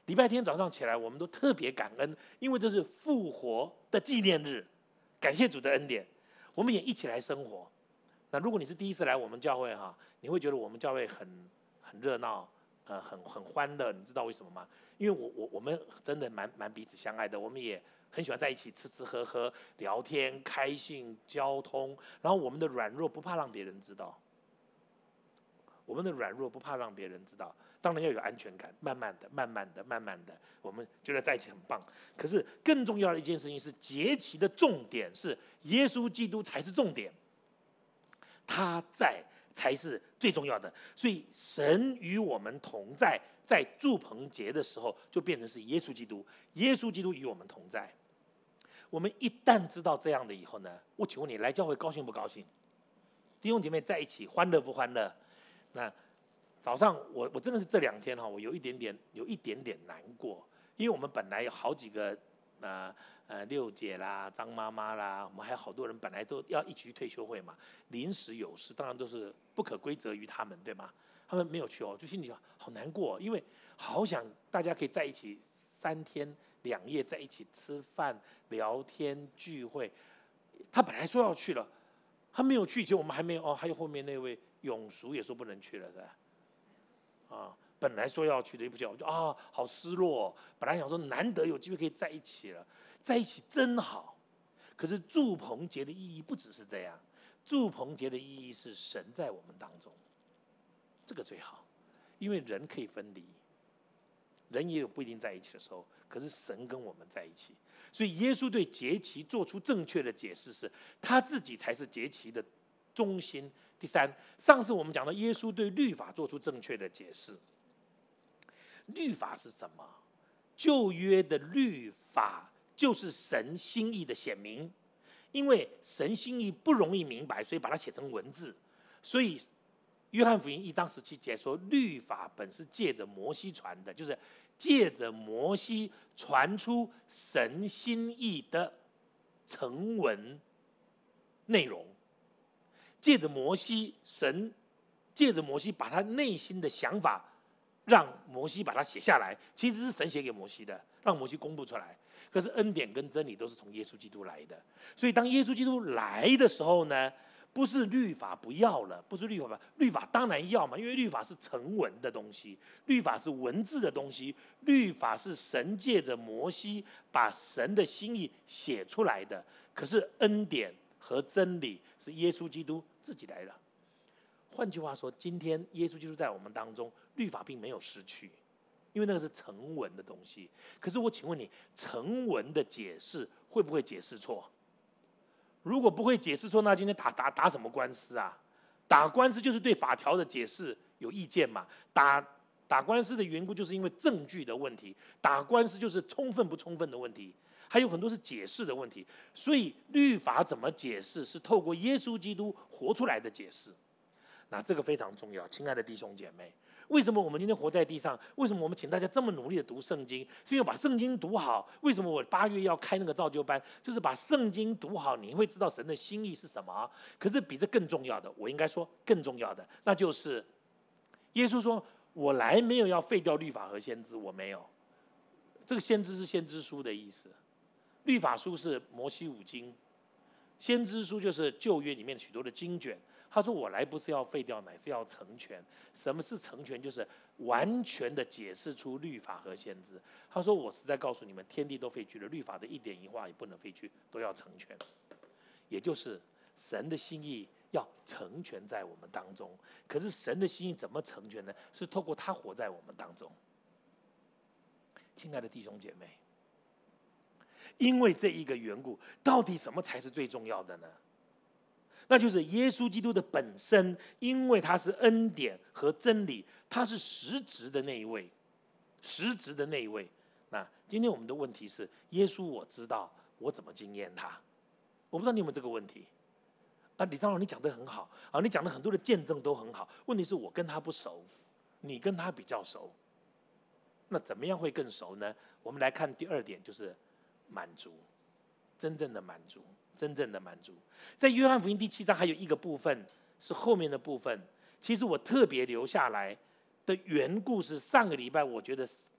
礼拜天早上起来，我们都特别感恩，因为这是复活的纪念日，感谢主的恩典，我们也一起来生活。那如果你是第一次来我们教会哈，你会觉得我们教会很热闹，很欢乐，你知道为什么吗？因为我们真的蛮彼此相爱的，我们也很喜欢在一起吃吃喝喝、聊天、开心、交通，然后我们的软弱不怕让别人知道，我们的软弱不怕让别人知道，当然要有安全感，慢慢的，我们觉得在一起很棒。可是更重要的一件事情是，节期的重点是耶稣基督才是重点，他在才是最重要的。所以神与我们同在，在住棚节的时候就变成是耶稣基督，耶稣基督与我们同在。我们一旦知道这样的以后呢，我请问你来教会高兴不高兴？弟兄姐妹在一起欢乐不欢乐？那早上我真的是这2天哈，我有一点点难过，因为我们本来有好几个六姐啦、张妈妈啦，我们还有好多人本来都要一起去退休会嘛，临时有事，当然都是不可归责于他们，对吗？他们没有去哦，就心里好难过，因为好想大家可以在一起3天2夜在一起吃饭、聊天、聚会。他本来说要去了，他没有去，其实我们还没有哦，还有后面那位永淑也说不能去了，是吧？本来说要去的，一不叫我就好失落哦。本来想说难得有机会可以在一起了，在一起真好。可是住棚节的意义不只是这样，住棚节的意义是神在我们当中，这个最好，因为人可以分离，人也有不一定在一起的时候，可是神跟我们在一起。所以耶稣对节期做出正确的解释是，他自己才是节期的中心。第三，上次我们讲到耶稣对律法做出正确的解释。律法是什么？旧约的律法就是神心意的显明，因为神心意不容易明白，所以把它写成文字。所以约翰福音1章17节说，律法本是借着摩西传的，就是借着摩西传出神心意的成文内容。借着摩西，神借着摩西把他内心的想法让摩西把它写下来，其实是神写给摩西的，让摩西公布出来。可是恩典跟真理都是从耶稣基督来的，所以当耶稣基督来的时候呢，不是律法不要了，不是律法，律法当然要嘛，因为律法是成文的东西，律法是文字的东西，律法是神借着摩西把神的心意写出来的。可是恩典和真理是耶稣基督自己来的。换句话说，今天耶稣基督在我们当中，律法并没有失去，因为那个是成文的东西。可是我请问你，成文的解释会不会解释错？如果不会解释错，那今天打什么官司啊？打官司就是对法条的解释有意见嘛。打官司的缘故就是因为证据的问题，打官司就是充分不充分的问题，还有很多是解释的问题。所以律法怎么解释，是透过耶稣基督活出来的解释。那这个非常重要，亲爱的弟兄姐妹，为什么我们今天活在地上？为什么我们请大家这么努力的读圣经？是因为把圣经读好。为什么我8月要开那个造就班？就是把圣经读好，你会知道神的心意是什么。可是比这更重要的，我应该说更重要的，那就是耶稣说：“我来没有要废掉律法和先知，我没有。”这个先知是先知书的意思，律法书是摩西5经，先知书就是旧约里面许多的经卷。他说：“我来不是要废掉，乃是要成全。什么是成全？就是完全的解释出律法和先知。”他说：“我是在告诉你们，天地都废去了，律法的一点一画也不能废去，都要成全。”也就是神的心意要成全在我们当中。可是神的心意怎么成全呢？是透过他活在我们当中。亲爱的弟兄姐妹，因为这一个缘故，到底什么才是最重要的呢？那就是耶稣基督的本身，因为他是恩典和真理，他是实质的那一位，实质的那一位。那今天我们的问题是，耶稣我知道，我怎么经验他？我不知道你有没有这个问题啊？李长老，你讲得很好啊，你讲的很多的见证都很好。问题是我跟他不熟，你跟他比较熟，那怎么样会更熟呢？我们来看第2点，就是满足，真正的满足。真正的满足，在约翰福音第7章还有一个部分是后面的部分。其实我特别留下来的缘故是，上个礼拜我觉得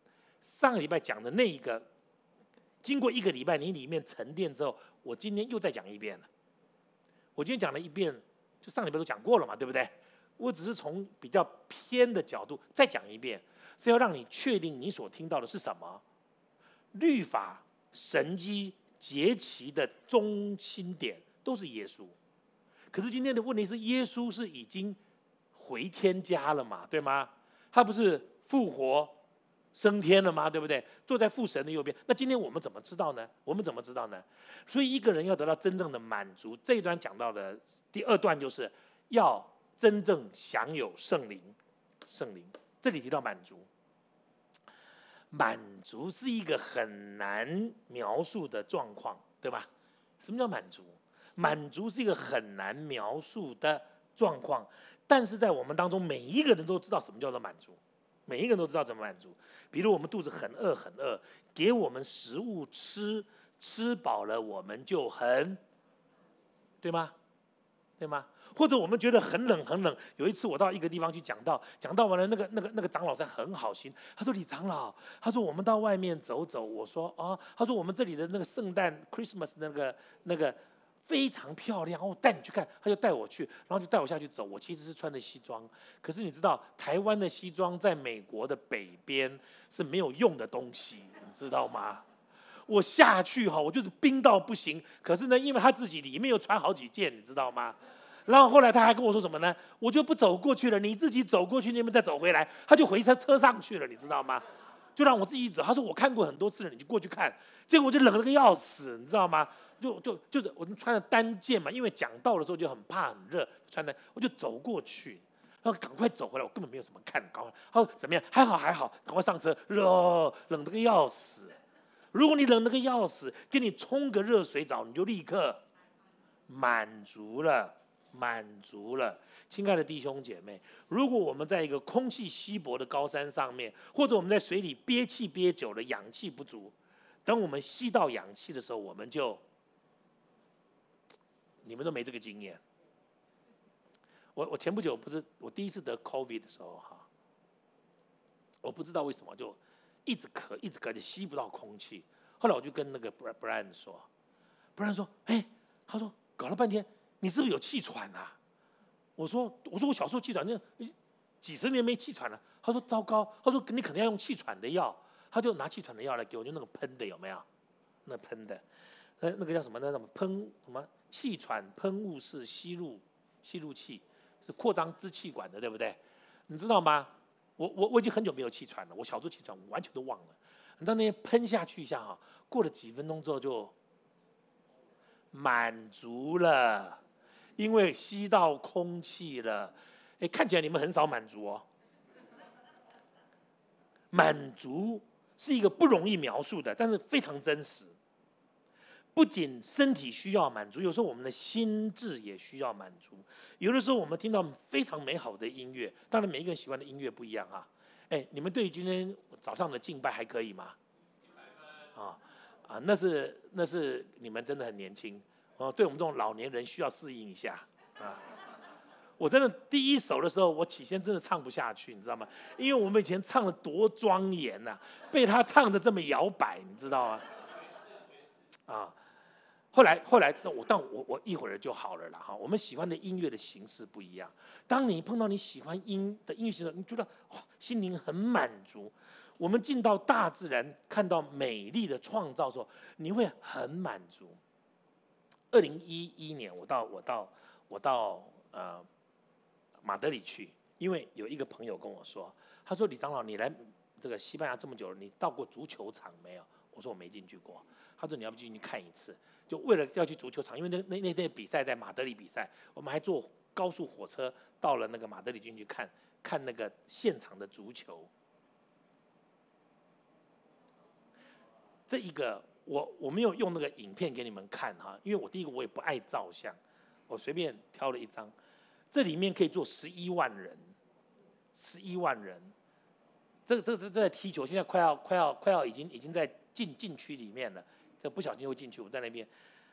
上个礼拜讲的那一个，经过1个礼拜你里面沉淀之后，我今天又再讲一遍了。我今天讲了一遍，就上礼拜都讲过了嘛，对不对？我只是从比较偏的角度再讲一遍，是要让你确定你所听到的是什么。律法、神迹、节期的中心点都是耶稣。可是今天的问题是，耶稣是已经回天家了嘛，对吗？他不是复活升天了吗？对不对？坐在父神的右边。那今天我们怎么知道呢？我们怎么知道呢？所以一个人要得到真正的满足，这一段讲到的第2段就是要真正享有圣灵。圣灵这里提到满足，满足是一个很难描述的状况，对吧？什么叫满足？满足是一个很难描述的状况，但是在我们当中，每一个人都知道什么叫做满足，每一个人都知道怎么满足。比如我们肚子很饿很饿，给我们食物吃，吃饱了我们就很，对吗？对吗？或者我们觉得很冷很冷，有一次我到一个地方去讲道，讲道完了，那个长老才很好心，他说李长老，他说我们到外面走走，我说哦，他说我们这里的那个圣诞 Christmas 那个非常漂亮，我带你去看，他就带我去，然后就带我下去走。我其实是穿的西装，可是你知道台湾的西装在美国的北边是没有用的东西，你知道吗？我下去哈，我就是冰到不行。可是呢，因为他自己里面又穿好几件，你知道吗？然后后来他还跟我说什么呢？我就不走过去了，你自己走过去那边再走回来。他就回车上去了，你知道吗？就让我自己走。他说我看过很多次了，你就过去看。结果我就冷得个要死，你知道吗？就是我们穿了单件嘛，因为讲道的时候就很怕很热，穿的我就走过去，然后赶快走回来。我根本没有什么看，赶快他说怎么样？还好还好，赶快上车。冷得个要死。如果你冷得个要死，给你冲个热水澡，你就立刻满足了，满足了。亲爱的弟兄姐妹，如果我们在一个空气稀薄的高山上面，或者我们在水里憋气憋久了，氧气不足，等我们吸到氧气的时候，我们就，你们都没这个经验。我前不久不是我第一次得 COVID 的时候哈，我不知道为什么就一直咳，一直咳，就吸不到空气。后来我就跟那个 Brian 说，Brian 说，哎，他说搞了半天，你是不是有气喘啊？我说我小时候气喘，那几十年没气喘了。他说糟糕，他说你可能要用气喘的药，他就拿气喘的药来给我，就那个喷的有没有？那喷的，那个叫什么？那什么喷什么气喘喷雾式吸入器，是扩张支气管的，对不对？你知道吗？我已经很久没有气喘了，我小时候气喘我完全都忘了。你知道那些喷下去一下哈，过了几分钟之后就满足了，因为吸到空气了。哎，看起来你们很少满足哦。满足是一个不容易描述的，但是非常真实。不仅身体需要满足，有时候我们的心智也需要满足。有的时候我们听到非常美好的音乐，当然每一个人喜欢的音乐不一样啊。哎，你们对于今天早上的敬拜还可以吗？那是你们真的很年轻哦。对我们这种老年人需要适应一下啊。我真的第一首的时候，我起先真的唱不下去，你知道吗？因为我们以前唱的多庄严呐，被他唱的这么摇摆，你知道吗？啊。后来，但我一会儿就好了啦哈。我们喜欢的音乐的形式不一样。当你碰到你喜欢的音乐形式，你觉得心灵很满足。我们进到大自然，看到美丽的创造的时候，你会很满足。2011年，我到马德里去，因为有一个朋友跟我说，他说李长老，你来这个西班牙这么久了，你到过足球场没有？我说我没进去过。他说你要不进去看一次？就为了要去足球场，因为那天比赛在马德里比赛，我们还坐高速火车到了那个马德里进去看那个现场的足球。这一个我没有用那个影片给你们看哈，因为我第一个我也不爱照相，我随便挑了一张，这里面可以坐11万人，11万人。这在踢球，现在快要已经在禁区里面了。这不小心会进去，我在那边。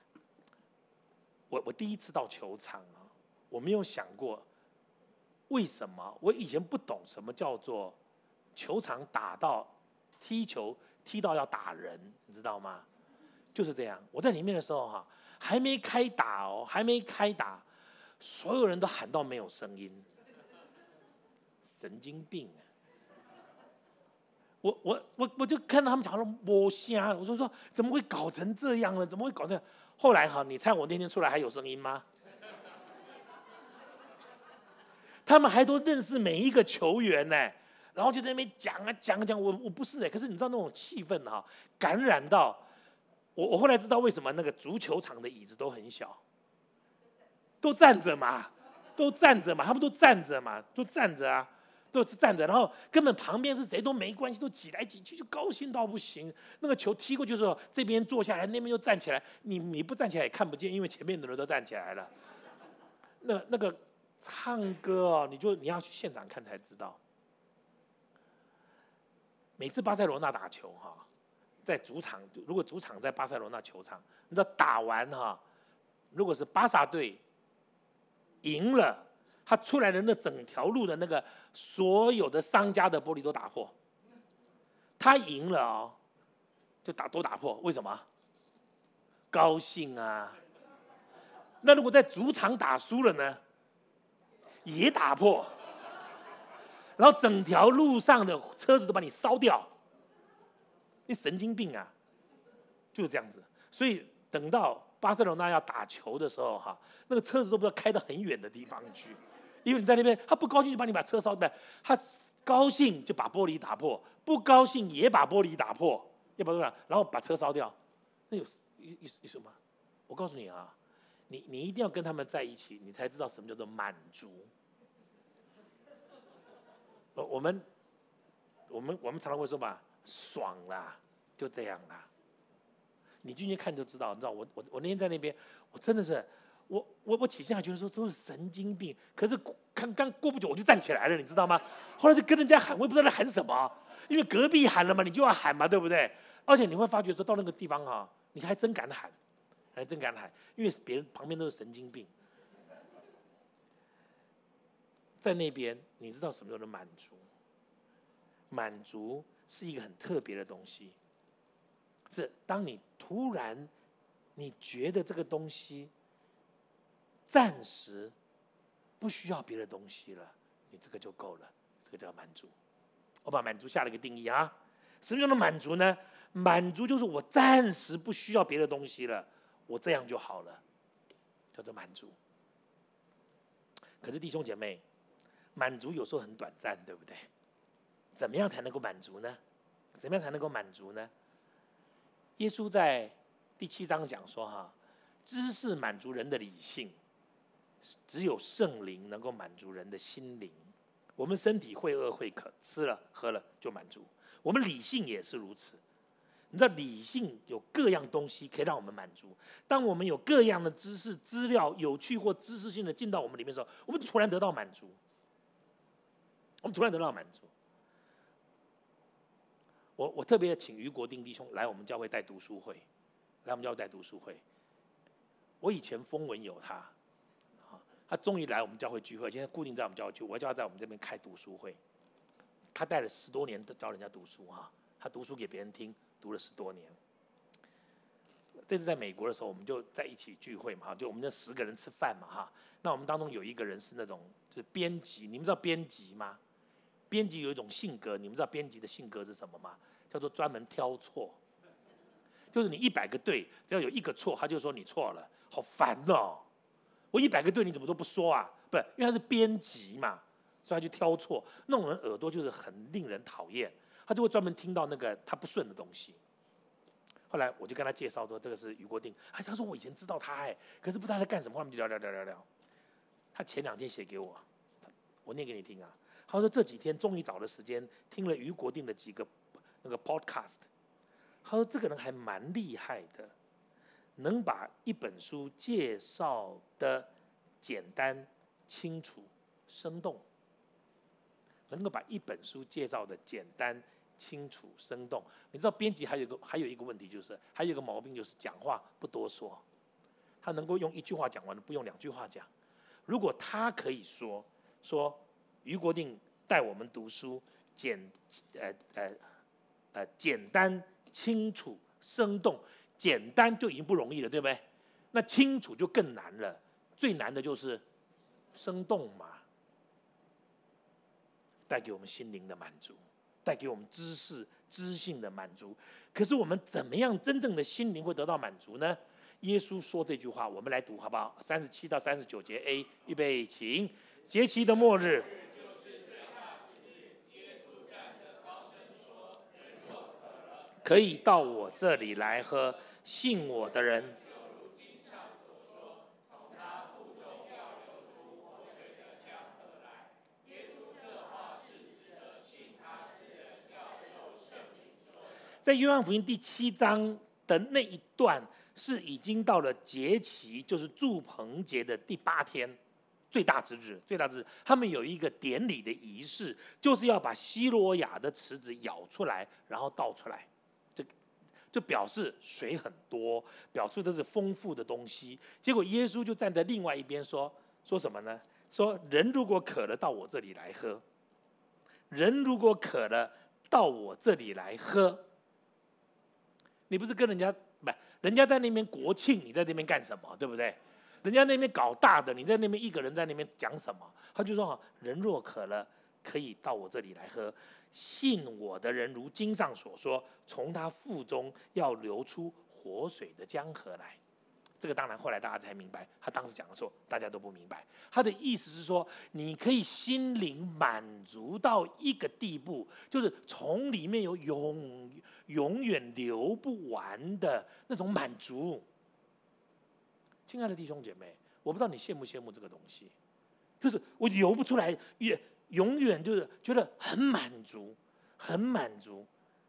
我第一次到球场啊，我没有想过为什么，我以前不懂什么叫做球场打到踢球踢到要打人，你知道吗？就是这样。我在里面的时候哈，还没开打哦，还没开打，所有人都喊到没有声音，神经病啊！我就看到他们讲到摸瞎，我就说怎么会搞成这样呢？怎么会搞成这样？后来哈，你猜我那天出来还有声音吗？他们还都认识每一个球员呢，然后就在那边讲啊讲啊讲，我不是可是你知道那种气氛哈，感染到我后来知道为什么那个足球场的椅子都很小，都站着嘛，他们都站着嘛，都站着啊。都是站着，然后根本旁边是谁都没关系，都挤来挤去，就高兴到不行。那个球踢过去的时候，这边坐下来，那边又站起来，你不站起来也看不见，因为前面的人都站起来了。那个唱歌哦，你要去现场看才知道。每次巴塞罗那打球哈，在主场，如果主场在巴塞罗那球场，你知道打完哈，如果是巴萨队赢了。他出来的那整条路的那个所有的商家的玻璃都打破，他赢了哦，就都打破，为什么？高兴啊！那如果在主场打输了呢？也打破，然后整条路上的车子都把你烧掉，你神经病啊！就是这样子，所以等到巴塞罗那要打球的时候哈，那个车子都不知道开到很远的地方去。因为你在那边，他不高兴就把你把车烧掉，他高兴就把玻璃打破，不高兴也把玻璃打破，要不然然后把车烧掉，那有什么？我告诉你啊，你一定要跟他们在一起，你才知道什么叫做满足。我们常常会说嘛，爽啦，就这样啦。你进去看就知道，你知道我那天在那边，我真的是。我起先还觉得说都是神经病，可是刚过不久我就站起来了，你知道吗？后来就跟人家喊，我也不知道在喊什么，因为隔壁喊了嘛，你就要喊嘛，对不对？而且你会发觉说到那个地方啊，你还真敢喊，因为别人旁边都是神经病。在那边，你知道什么叫做满足？满足是一个很特别的东西，是当你突然你觉得这个东西。暂时不需要别的东西了，你这个就够了，这个叫满足。我把满足下了一个定义啊，什么叫做满足呢？满足就是我暂时不需要别的东西了，我这样就好了，叫做满足。可是弟兄姐妹，满足有时候很短暂，对不对？怎么样才能够满足呢？耶稣在第7章讲说哈，知识满足人的理性。只有圣灵能够满足人的心灵。我们身体会饿会渴，吃了喝了就满足。我们理性也是如此。你知道理性有各样东西可以让我们满足。当我们有各样的知识、资料、有趣或知识性的进到我们里面的时候，我们突然得到满足。我特别请于国定弟兄来我们教会带读书会，我以前风闻有他。他终于来我们教会聚会，现在固定在我们教会聚会，我叫他在我们这边开读书会。他带了10多年教人家读书哈，他读书给别人听，读了10多年。这次在美国的时候，我们就在一起聚会嘛，就我们那10个人吃饭嘛哈。那我们当中有一个人是那种就是编辑，你们知道编辑吗？编辑有一种性格，你们知道编辑的性格是什么吗？叫做专门挑错。就是你100个对，只要有1个错，他就说你错了，好烦哦。我100个对，你怎么都不说啊？不是，因为他是编辑嘛，所以他就挑错。那种人耳朵就是很令人讨厌，他就会专门听到那个他不顺的东西。后来我就跟他介绍说，这个是于国定。他说我以前知道他可是不知道他在干什么。后面就聊。他前2天写给我，我念给你听啊。他说这几天终于找了时间听了于国定的几个那个 podcast。他说这个人还蛮厉害的。能把一本书介绍的简单、清楚、生动，能够把一本书介绍的简单、清楚、生动。你知道编辑还有一个问题，就是还有一个毛病，就是讲话不多说。他能够用1句话讲完了，不用2句话讲。如果他可以说于国定带我们读书， 简单、清楚、生动。简单就已经不容易了，对不对？那清楚就更难了，最难的就是生动嘛，带给我们心灵的满足，带给我们知性的满足。可是我们怎么样真正的心灵会得到满足呢？耶稣说这句话，我们来读好不好？37到39节 A， 预备，请。节期的末日，可以到我这里来喝，信我的人。在约翰福音第7章的那一段，是已经到了节期，就是住棚节的第8天，最大之日。他们有一个典礼的仪式，就是要把西罗亚的池子舀出来，然后倒出来。就表示水很多，表示这是丰富的东西。结果耶稣就站在另外一边说什么呢？说人如果渴了，到我这里来喝。人如果渴了，到我这里来喝。你不是跟人家人家在那边国庆，你在这边干什么？对不对？人家那边搞大的，你在那边一个人在那边讲什么？他就说人若渴了，可以到我这里来喝。信我的人，如经上所说，从他腹中要流出活水的江河来。这个当然后来大家才明白，他当时讲的时候大家都不明白。他的意思是说，你可以心灵满足到一个地步，就是从里面有永远流不完的那种满足。亲爱的弟兄姐妹，我不知道你羡不羡慕这个东西，就是我流不出来，永远就是觉得很满足，很满足。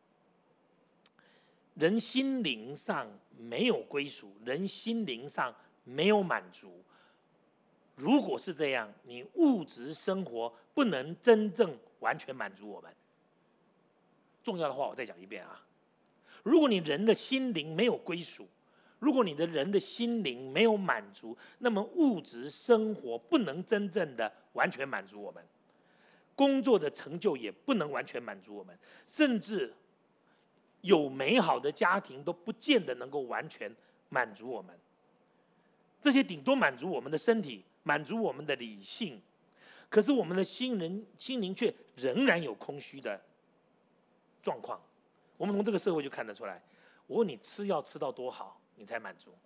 人心灵上没有归属，人心灵上没有满足。如果是这样，你物质生活不能真正完全满足我们。重要的话我再讲一遍啊！如果你人的心灵没有归属，如果你的人的心灵没有满足，那么物质生活不能真正的完全满足我们。工作的成就也不能完全满足我们，甚至有美好的家庭都不见得能够完全满足我们。这些顶多满足我们的身体，满足我们的理性，可是我们的心灵却仍然有空虚的状况。我们从这个社会就看得出来。我问你，吃药吃到多好你才满足？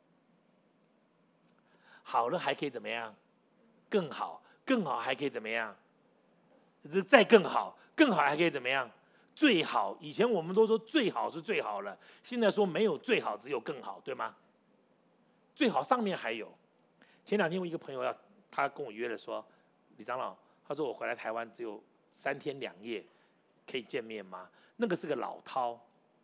好了还可以怎么样？更好，更好还可以怎么样？再更好，更好还可以怎么样？最好。以前我们都说最好是最好了，现在说没有最好，只有更好，对吗？最好上面还有。前2天我一个朋友他跟我约了说，李长老，他说我回来台湾只有3天2夜，可以见面吗？那个是个老饕，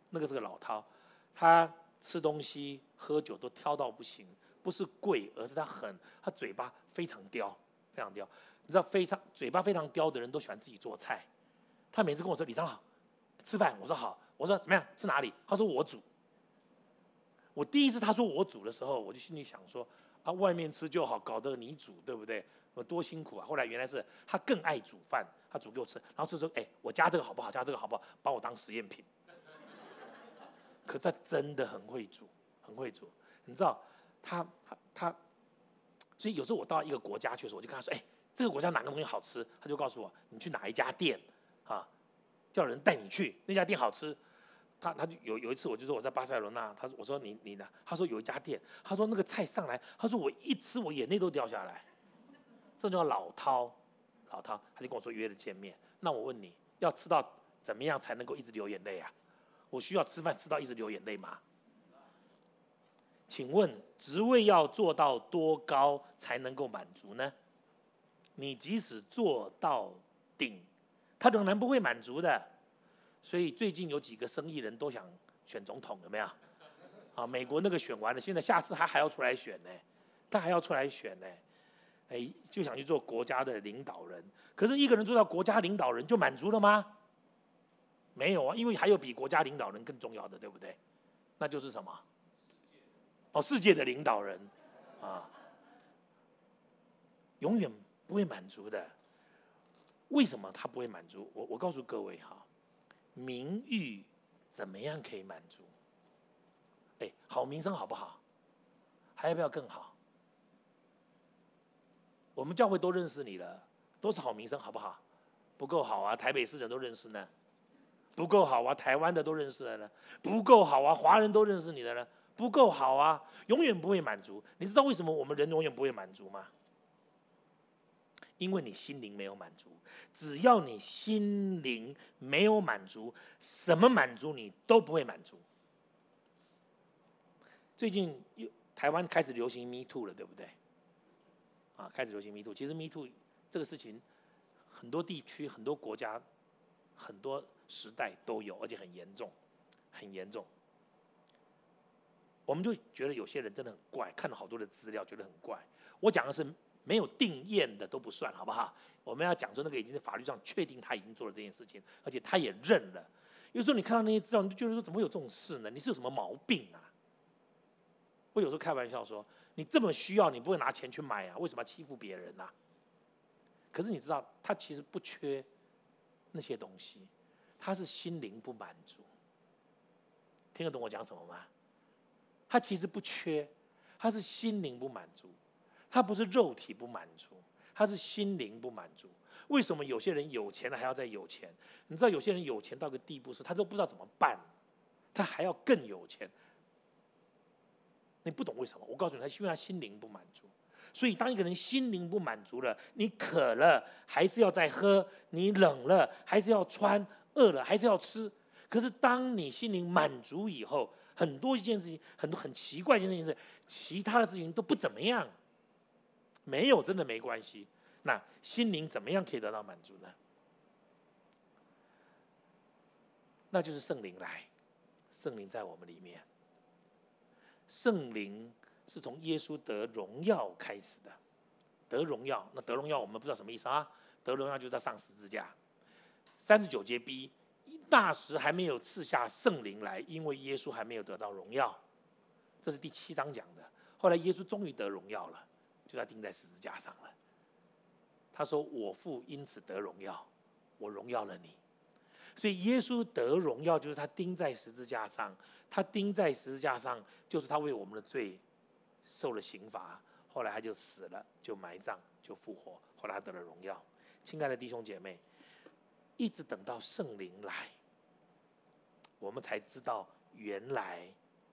他吃东西喝酒都挑到不行，不是贵，而是他嘴巴非常刁，非常刁。你知道嘴巴非常刁的人都喜欢自己做菜。他每次跟我说李长老吃饭，我说好，我说怎么样吃哪里？他说我煮。我第一次他说我煮的时候，我就心里想说啊，外面吃就好，搞得你煮对不对？我多辛苦啊！后来原来是他更爱煮饭，他煮给我吃，然后是说我加这个好不好？加这个好不好？把我当实验品。可是他真的很会煮，很会煮。你知道他，所以有时候我到一个国家去的时候，我就跟他说，这个国家哪个东西好吃？他就告诉我，你去哪一家店啊，叫人带你去，那家店好吃。他就有一次，我就说我在巴塞罗那，我说你呢？他说有一家店，他说那个菜上来，他说我一吃我眼泪都掉下来。这叫老饕，他就跟我说约了见面。那我问你，要吃到怎么样才能够一直流眼泪啊？我需要吃饭吃到一直流眼泪吗？请问职位要做到多高才能够满足呢？你即使做到顶，他仍然不会满足的。所以最近有几个生意人都想选总统，有没有？啊，美国那个选完了，现在下次他还要出来选呢，就想去做国家的领导人。可是一个人做到国家领导人就满足了吗？没有啊，因为还有比国家领导人更重要的，对不对？那就是什么？世界的领导人啊，永远不会满足的。为什么他不会满足？我告诉各位哈，名誉怎么样可以满足？哎，好名声好不好？还要不要更好？我们教会都认识你了，都是好名声，好不好？不够好啊，台北市人都认识呢；不够好啊，台湾的都认识了呢；不够好啊，华人都认识你了呢；不够好啊，永远不会满足。你知道为什么我们人永远不会满足吗？因为你心灵没有满足。只要你心灵没有满足，什么满足你都不会满足。最近台湾开始流行 Me Too 了，对不对？开始流行 Me Too。其实 Me Too 这个事情，很多地区、很多国家、很多时代都有，而且很严重，很严重。我们就觉得有些人真的很怪，看了好多的资料，觉得很怪。我讲的是没有定验的都不算，好不好？我们要讲说那个已经在法律上确定他已经做了这件事情，而且他也认了。有时候你看到那些资料，你就觉得说怎么会有这种事呢？你是有什么毛病啊？我有时候开玩笑说，你这么需要，你不会拿钱去买啊？为什么要欺负别人啊？可是你知道，他其实不缺那些东西，他是心灵不满足。听得懂我讲什么吗？他其实不缺，他是心灵不满足，他不是肉体不满足，他是心灵不满足。为什么有些人有钱了还要再有钱？你知道有些人有钱到个地步是，他都不知道怎么办，他还要更有钱。你不懂为什么？我告诉你，他因为他心灵不满足。所以当一个人心灵不满足了，你渴了还是要再喝，你冷了还是要穿，饿了还是要吃。可是当你心灵满足以后，很多一件事情，很多很奇怪的一件事情是，其他的事情都不怎么样，没有真的没关系。那心灵怎么样可以得到满足呢？那就是圣灵来，圣灵在我们里面。圣灵是从耶稣得荣耀开始的，得荣耀。那得荣耀我们不知道什么意思啊？得荣耀就是在上十字架。39节 B， 那时还没有赐下圣灵来，因为耶稣还没有得到荣耀。这是第7章讲的。后来耶稣终于得荣耀了，就他钉在十字架上了。他说：“我父因此得荣耀，我荣耀了你。”所以耶稣得荣耀，就是他钉在十字架上。他钉在十字架上，就是他为我们的罪受了刑罚。后来他就死了，就埋葬，就复活。后来他得了荣耀。亲爱的弟兄姐妹，一直等到圣灵来，我们才知道原来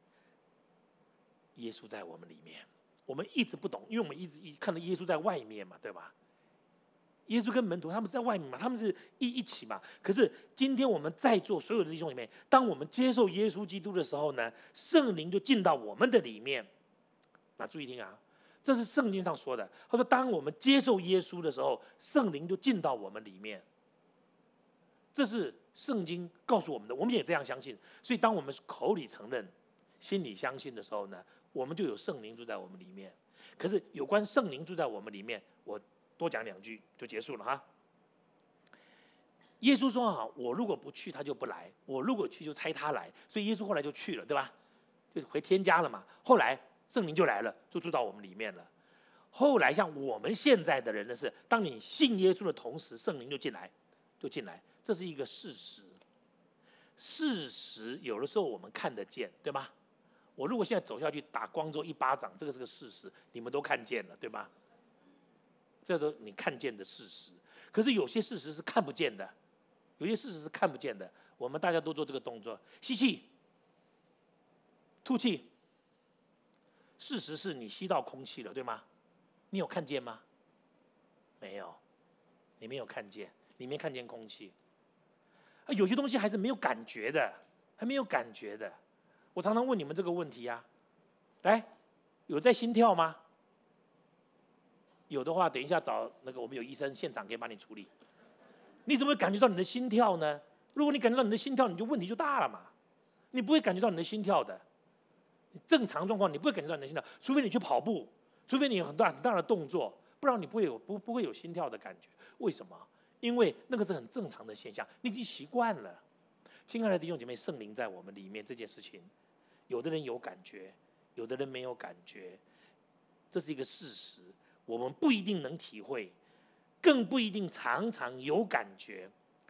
耶稣在我们里面。我们一直不懂，因为我们一直看到耶稣在外面嘛，对吧？耶稣跟门徒他们是在外面嘛，他们是一起嘛。可是今天我们在座所有的弟兄里面，当我们接受耶稣基督的时候呢，圣灵就进到我们的里面。那注意听啊，这是圣经上说的。他说，当我们接受耶稣的时候，圣灵就进到我们里面。这是圣经告诉我们的，我们也这样相信。所以当我们口里承认、心里相信的时候呢，我们就有圣灵住在我们里面。可是有关圣灵住在我们里面，我多讲2句就结束了哈。耶稣说：“我如果不去，他就不来；我如果去，就差他来。”所以耶稣后来就去了，对吧？就回天家了嘛。后来圣灵就来了，就住到我们里面了。后来像我们现在的人的是，当你信耶稣的同时，圣灵就进来，这是一个事实。事实有的时候我们看得见，对吧？我如果现在走下去打光州一巴掌，这个是个事实，你们都看见了，对吧？这都你看见的事实。可是有些事实是看不见的，有些事实是看不见的。我们大家都做这个动作：吸气、吐气。事实是你吸到空气了，对吗？你有看见吗？没有，你没有看见，你没看见空气。有些东西还是没有感觉的，还没有感觉的。我常常问你们这个问题啊，来，有在心跳吗？有的话，等一下找那个我们有医生现场可以帮你处理。你怎么会感觉到你的心跳呢？如果你感觉到你的心跳，你就问题就大了嘛。你不会感觉到你的心跳的，正常状况你不会感觉到你的心跳，除非你去跑步，除非你有很大的动作，不然你不会有心跳的感觉。为什么？因为那个是很正常的现象，你已经习惯了。亲爱的弟兄姐妹，圣灵在我们里面这件事情，有的人有感觉，有的人没有感觉，这是一个事实。我们不一定能体会，更不一定常常有感觉。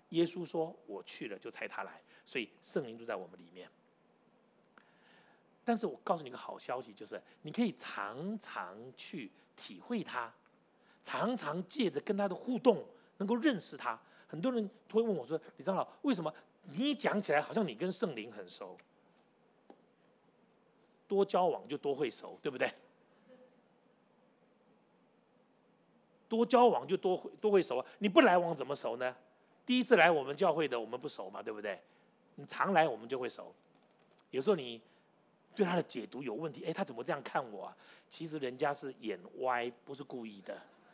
耶稣说我去了就差他来，所以圣灵就在我们里面。但是我告诉你一个好消息，就是你可以常常去体会他，常常借着跟他的互动能够认识他。很多人都会问我说：“李长老，为什么你讲起来好像你跟圣灵很熟？多交往就多会熟，对不对？多交往就多会熟啊！你不来往怎么熟呢？第一次来我们教会的，我们不熟嘛，对不对？你常来我们就会熟。有时候你对他的解读有问题，哎，他怎么这样看我啊？其实人家是眼歪，不是故意的。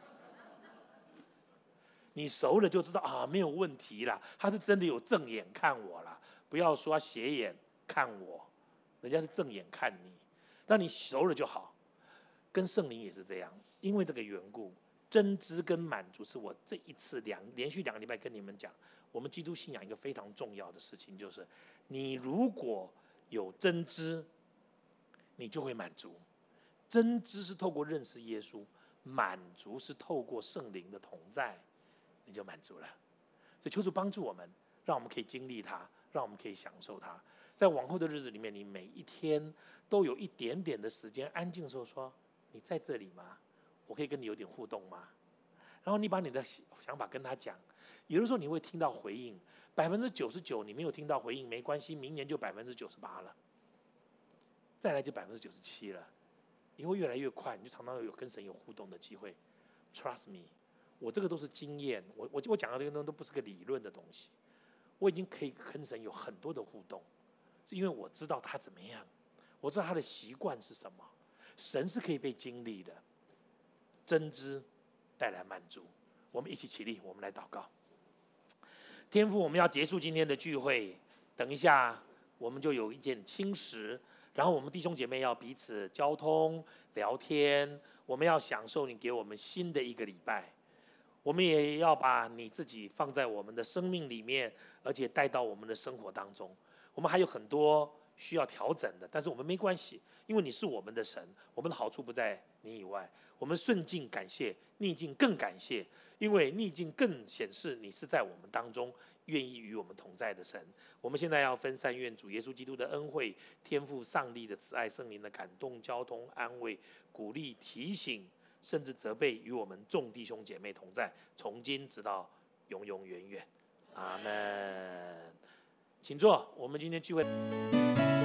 你熟了就知道啊，没有问题啦，他是真的有正眼看我啦，不要说斜眼看我，人家是正眼看你。当你熟了就好。跟圣灵也是这样，因为这个缘故，真知跟满足是我这一次连续2个礼拜跟你们讲，我们基督信仰一个非常重要的事情，就是你如果有真知，你就会满足。真知是透过认识耶稣，满足是透过圣灵的同在，你就满足了。所以求主帮助我们，让我们可以经历它，让我们可以享受它。在往后的日子里面，你每一天都有一点点的时间安静的时候说：“你在这里吗？我可以跟你有点互动吗？”然后你把你的想法跟他讲。有的时候你会听到回应，99%你没有听到回应没关系，明年就98%了，再来就97%了。以后越来越快，你就常常有跟神有互动的机会。Trust me， 我这个都是经验，我讲的这个东西都不是个理论的东西，我已经可以跟神有很多的互动，是因为我知道他怎么样，我知道他的习惯是什么。神是可以被经历的，真知带来满足。我们一起起立，我们来祷告。天父，我们要结束今天的聚会，等一下我们就有一件轻食，然后我们弟兄姐妹要彼此交通聊天，我们要享受你给我们新的一个礼拜。我们也要把你自己放在我们的生命里面，而且带到我们的生活当中。我们还有很多需要调整的，但是我们没关系，因为你是我们的神，我们的好处不在你以外。我们顺境感谢，逆境更感谢，因为逆境更显示你是在我们当中愿意与我们同在的神。我们现在要分散，愿主耶稣基督的恩惠、天父上帝的慈爱、圣灵的感动、交通、安慰、鼓励、提醒，甚至责备，与我们众弟兄姐妹同在，从今直到永永远远。阿们。请坐，我们今天聚会。